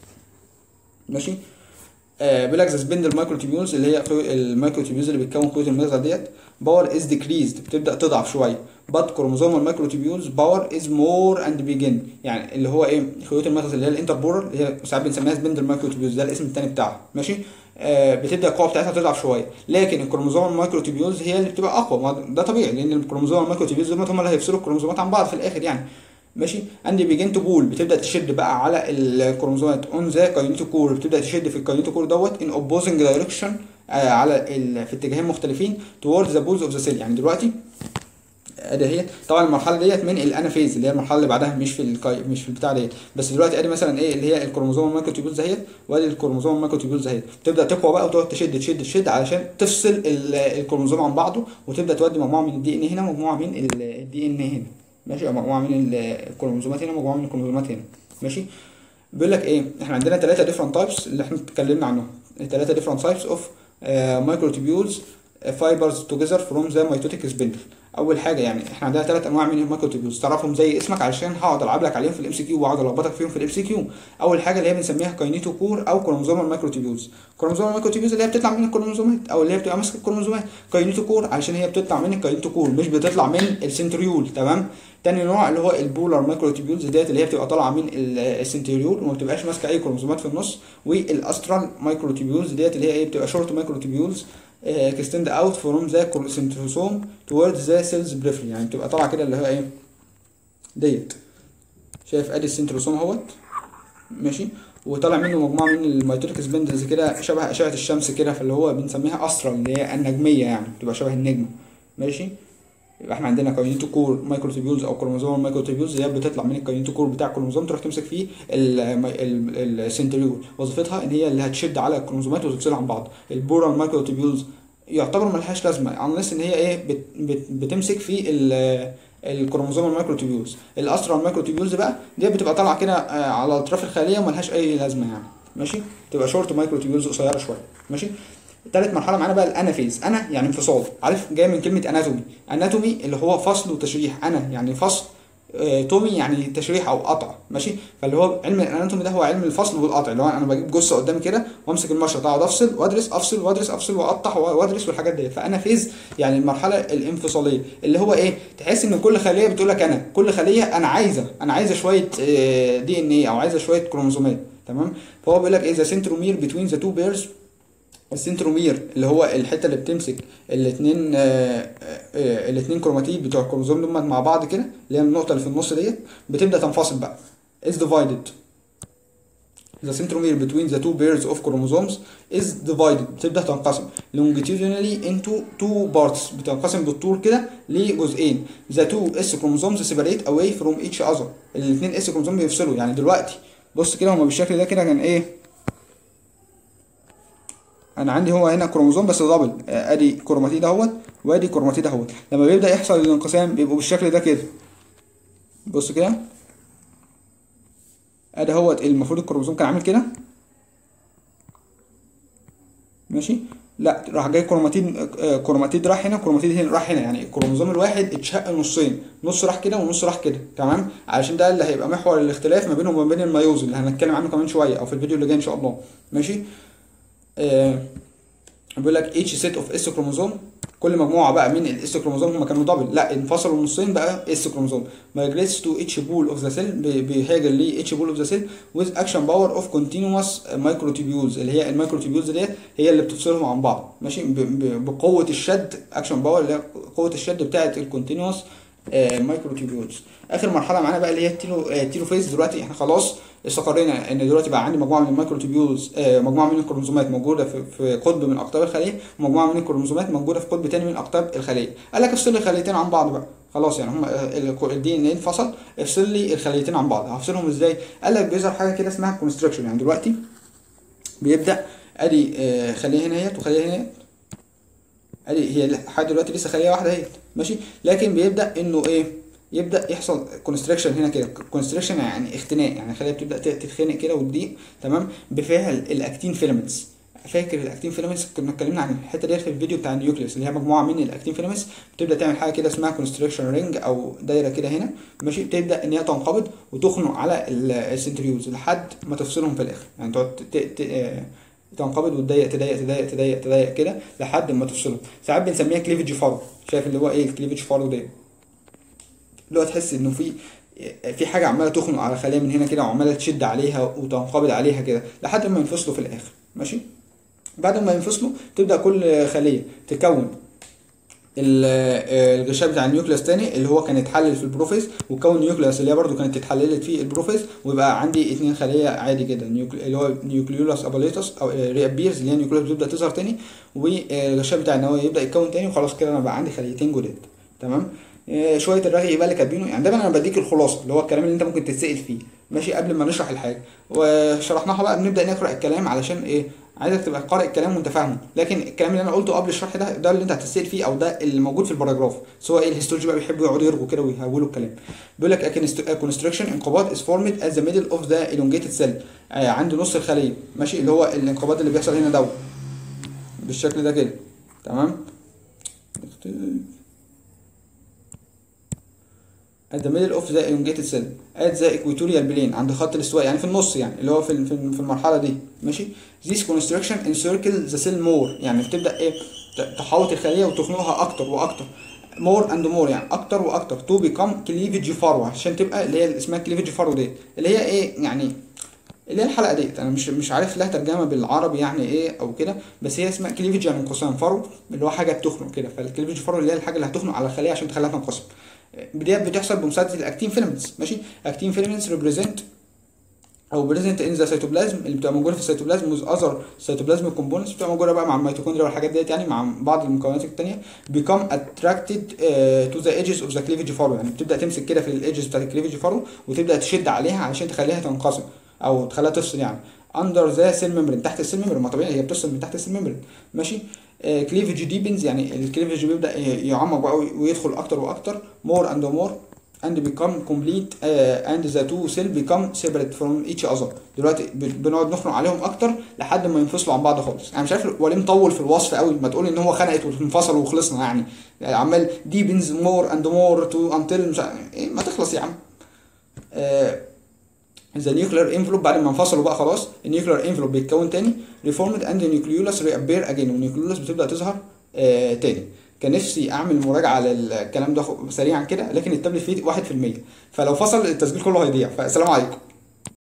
ماشي. آه بيقول لك ذا سبندل مايكروتوبيولز اللي هي المايكروتوبيولز اللي بتكون خيوط المغزى ديت باور از ديكريزد، بتبدا تضعف شويه. بات كروموزوم مايكروتوبيولز باور از مور اند بيجن، يعني اللي هو ايه خيوط المغزى اللي هي الانتربولار اللي هي ساعات بنسميها سبندل مايكروتوبيولز، ده الاسم الثاني بتاعها ماشي. آه بتبدا القوه بتاعتها تضعف شويه، لكن الكروموزوم المايكروتوبيولز هي اللي بتبقى اقوى، ده طبيعي لان الكروموزوم المايكروتوبيولز هم اللي هيفصلوا الكروموزومات عن بعض في الاخر يعني ماشي. عندي بيجن تو بول، بتبدا تشد بقى على الكروموزومات اون ذا كاينيتوكور، بتبدا تشد في الكاينيتوكور دوت ان اوبوزنج دايركشن آه على في اتجاهين مختلفين towards the poles of the cell. يعني دلوقتي ادي هي طبعا المرحله ديت من الانافيز اللي هي المرحله اللي بعدها مش في الكاي مش في البتاع ديت، بس دلوقتي ادي مثلا ايه اللي هي الكروموزوم المايكروتوبيولز اهي، وادي الكروموزوم المايكروتوبيولز اهي، تبدا تقوى بقى وتقعد تشد تشد تشد علشان تفصل الكروموزوم عن بعضه، وتبدا تودي مجموعه من الدي ان هنا ومجموعه من الدي ان هنا ماشي، او مجموعه من الكروموزومات هنا ومجموعه من الكروموزومات هنا ماشي. بيقول لك ايه احنا عندنا ثلاثه ديفرنت تايبس اللي احنا اتكلمنا عنهم، ثلاثه ديفرنت تايبس اوف مايكروتوبيولز فايبرز توجذر فروم ذا ميتوتيك سبندل. اول حاجه يعني احنا عندنا ثلاث انواع من المايكروتوبيولز تعرفهم زي اسمك علشان هقعد العب لك عليهم في الام سي كيو واقعد الخبطك فيهم في الام سي كيو. اول حاجه اللي هي بنسميها كاينيتوكور او كروموزومال مايكروتوبيولز. كروموزومال مايكروتوبيولز اللي هي بتطلع من الكروموزومات او اللي هي بتبقى ماسكه الكروموزومات. كاينيتوكور علشان هي بتطلع من الكاينيتوكور مش بتطلع من السنتريول تمام. تاني نوع اللي هو البولار مايكروتوبيولز ديت اللي هي بتبقى طالعه من السنتريول وما بتبقاش ماسكه اي كروموزومات في النص. والاسترال مايكروتوبيولز ديت اللي هي ايه بتبقى شورت مايكروتوبيولز extend out from the centrosome towards the cells periphery، يعني بتبقى طالعه كده اللي هو ايه ديت شايف ادي السنتروسوم اهوت ماشي، وطالع منه مجموعه من الميتوريك سبندلز كده شبه اشعه الشمس كده، فاللي هو بنسميها استرال اللي هي النجميه يعني بتبقى شبه النجمه ماشي. يبقى احنا عندنا كاينيتوكور مايكروتوبيولز او كروموزوم مايكروتوبيولز اللي هي بتطلع من الكاينيتوكور بتاع الكروموزوم تروح تمسك فيه السنتريول، وظيفتها ان هي اللي هتشد على الكروموزومات وتفصلها عن بعض. البورال مايكروتوبيولز يعتبر ملهاش لازمه انلس ان هي ايه بت بت بتمسك في الكروموزوم المايكروتوبيولز. الاسترال مايكروتوبيولز بقى دي بتبقى طالعه كده على اطراف الخليه وملهاش اي لازمه يعني ماشي، تبقى شورت مايكروتوبيولز قصيره شويه ماشي. تالت مرحله معانا بقى الانافيز. انا يعني انفصال، عارف جاي من كلمه اناتومي، اناتومي اللي هو فصل وتشريح، انا يعني فصل، آه، تومي يعني تشريح او قطع، ماشي. فاللي هو علم الاناتومي ده هو علم الفصل والقطع، اللي هو انا بجيب جثه قدامي كده وامسك المشرط اقعد افصل وادرس افصل وادرس افصل واقطع وادرس والحاجات دي. فانا فيز يعني المرحله الانفصاليه، اللي هو ايه، تحس ان كل خليه بتقول لك انا، كل خليه انا عايزه انا عايزه شويه دي ان ايه او عايزه شويه كروموسومات، تمام. فهو بيقول لك ايه ذا سنترومير بتوين ذا تو بيرز. السنترومير اللي هو الحته اللي بتمسك الاثنين الاثنين كروماتيد بتوع الكروموسوم دول مع بعض كده، اللي هي النقطه اللي في النص ديت، بتبدا تنفصل بقى. is divided. the centromere between the two pairs of chromosomes is divided. بتبدا تنقسم longitudinally into two parts. بتنقسم بالطول كده لجزئين. the two S chromosomes separate away from each other. الاثنين S كروموسوم بيفصلوا. يعني دلوقتي بص كده هما بالشكل ده كده كان ايه، انا عندي هو هنا كروموسوم بس دبل، ادي كروماتيد اهوت وادي كروماتيد اهوت. لما بيبدا يحصل الانقسام بيبقوا بالشكل ده كده، بص كده ادي اهوت. المفروض الكروموسوم كان عامل كده، ماشي. لا راح جاي كروماتيد، كروماتيد راح هنا كروماتيد هنا راح هنا، يعني الكروموسوم الواحد اتشق نصين، نص راح كده ونص راح كده، تمام. علشان ده اللي هيبقى محور الاختلاف ما بينهم وما بين الميوز اللي هنتكلم عنه كمان شويه او في الفيديو اللي جاي ان شاء الله، ماشي. آه بيقول لك each set of S كروموسوم، كل مجموعه بقى من الاس كروموسوم هم كانوا دبل، لا انفصلوا نصين بقى اس كروموسوم. migrates to each pole of the cell، بيهاجر ل each pole of the cell with action power of continuous microtubules، اللي هي المايكروتوبيولز ديت هي اللي بتفصلهم عن بعض، ماشي. بقوه الشد، اكشن باور اللي هي قوه الشد بتاعه الكونتينوس مايكروتوبيولز. اخر مرحله معانا بقى اللي هي التيلو التيلوفيز. دلوقتي احنا خلاص استقرينا ان دلوقتي بقى عندي مجموعه من المايكروتوبيولز، مجموعه من الكروموسومات موجوده في في قطب من اقطاب الخليه، ومجموعه من الكروموسومات موجوده في قطب تاني من اقطاب الخليه. قال لك افصل لي الخليتين عن بعض بقى، خلاص يعني هم الدي ان ايه انفصل، افصل لي الخليتين عن بعض. هفصلهم ازاي؟ قال لك بيظهر حاجه كده اسمها كونستراكشن. يعني دلوقتي بيبدا ادي خليه هنا اهيت وخليه هنا اهيت، ادي هي لحد دلوقتي لسه خليه واحده اهيت، ماشي. لكن بيبدا انه ايه، يبدا يحصل كونستراكشن هنا كده. كونستراكشن يعني اختناق، يعني الخليه بتبدا تتخنق كده وتضيق، تمام، بفعل الاكتين فيلامنتس. فاكر الاكتين فيلامنتس كنا اتكلمنا عن الحته دي في الفيديو بتاع النيوكليوس، اللي هي مجموعه من الاكتين فيلامنتس بتبدا تعمل حاجه كده اسمها كونستراكشن رينج او دايره كده هنا، ماشي. بتبدا ان هي تنقبض وتخنق على السنتريولز لحد ما تفصلهم في الاخر، يعني تقعد تنقبض وتضيق تضيق تضيق تضيق تضيق كده لحد ما تفصلهم. ساعات بنسميها كليفج فارو. شايف اللي هو ايه الكليفج فارو ده؟ اللي هو تحس انه في في حاجه عماله تخنق على خليه من هنا كده وعماله تشد عليها وتنقبض عليها كده لحد ما ينفصلوا في الاخر، ماشي. بعد ما ينفصلوا تبدا كل خليه تكون الغشاء بتاع النيوكليوس تاني اللي هو كان اتحلل في البروفيز، وكون نيوكليوس اللي هي برده كانت اتحللت في البروفيز، ويبقى عندي اتنين خليه عادي كده، اللي هو نيوكليولاس اباليتوس او ريابيرز اللي هي نيوكليوس بتبدا تظهر تاني، والغشاء بتاع النواه يبدا يتكون تاني، وخلاص كده انا بقى عندي خليتين جداد، تمام. شويه الرغي بقى اللي كاتبينه، يعني دايما انا بديك الخلاصه اللي هو الكلام اللي انت ممكن تتسال فيه، ماشي، قبل ما نشرح الحاجه وشرحناها بقى بنبدا نقرا الكلام علشان ايه، عايزك تبقى قارئ الكلام وانت فاهمه. لكن الكلام اللي انا قلته قبل الشرح ده ده اللي انت هتتسال فيه او ده اللي موجود في الباراجراف، سواء ايه الهيستولوجي بقى بيحبوا يقعدوا يرغوا كده ويهولوا الكلام. بيقول لك كونستراكشن انقباض از فورمد ات ذا ميدل اوف ذا elongated سيل، عند نص الخليه، ماشي، اللي هو الانقباض اللي بيحصل هنا دوت بالشكل ده كده، تمام. at the middle of the elongated cell at the equatorial plane، عند خط الاستواء، يعني في النص، يعني اللي هو في في المرحله دي، ماشي. this construction encircle the cell more، يعني بتبدا ايه تحاوط الخليه وتخنقها اكتر واكتر، more and more يعني اكتر واكتر، to become cleavage furrow، عشان تبقى اللي هي اسمها cleavage furrow ديت، اللي هي ايه يعني اللي هي الحلقه ديت، انا مش مش عارف لها ترجمه بالعربي يعني ايه او كده، بس هي اسمها كليفج يعني انقسام، فرو اللي هو حاجه بتخنق كده، فالكليفج فرو اللي هي الحاجه اللي هتخنق على الخليه عشان تخليها تنقسم. ديت بتحصل بمساعده الاكتين فيلامنتس، ماشي. اكتين فيلامنتس ريبريزنت او بريزنت ان ذا سيتوبلازم، اللي بتبقى موجوده في السيتوبلازم وذ اذر سيتوبلازم كومبوننتس، بتبقى موجوده بقى مع الميتوكوندريا والحاجات ديت، يعني مع بعض المكونات الثانيه. become attracted uh, to the edges of the cleavage furrow، يعني بتبدا تمسك كده في الايدجز بتاعت الكليفج فارو وتبدا تشد عليها علشان تخليها تنقسم او تخليها تفصل، يعني under the cell membrane، تحت السيل ممبرين، ما طبيعي هي بتفصل من تحت السيل ممبرين، ماشي. كليفج ديبنز، يعني الكليفج بيبدا يعمق بقى ويدخل اكتر واكتر، more and more and become complete uh, and the two cell become separate from each other. دلوقتي ب- بنقعد نخنق عليهم اكتر لحد ما ينفصلوا عن بعض خالص. انا مش عارف وليه مطول في الوصف قوي، ما تقول ان هو خنقت وانفصلوا وخلصنا يعني. يعني عمال deepens more and more to until مش عارف ايه، ما تخلص يا عم. آه ذا نيوكلير انفلوب بعد ما انفصلوا بقى خلاص، النيوكلير انفلوب بيتكون تاني، ريفورمد اند نيوكليولس ريابير اجين، والنيوكليولس بتبدا تظهر آه تاني. كان نفسي اعمل مراجعه للكلام ده سريعا كده، لكن التابلت فيه واحد في المية، فلو فصل التسجيل كله هيضيع، فالسلام عليكم.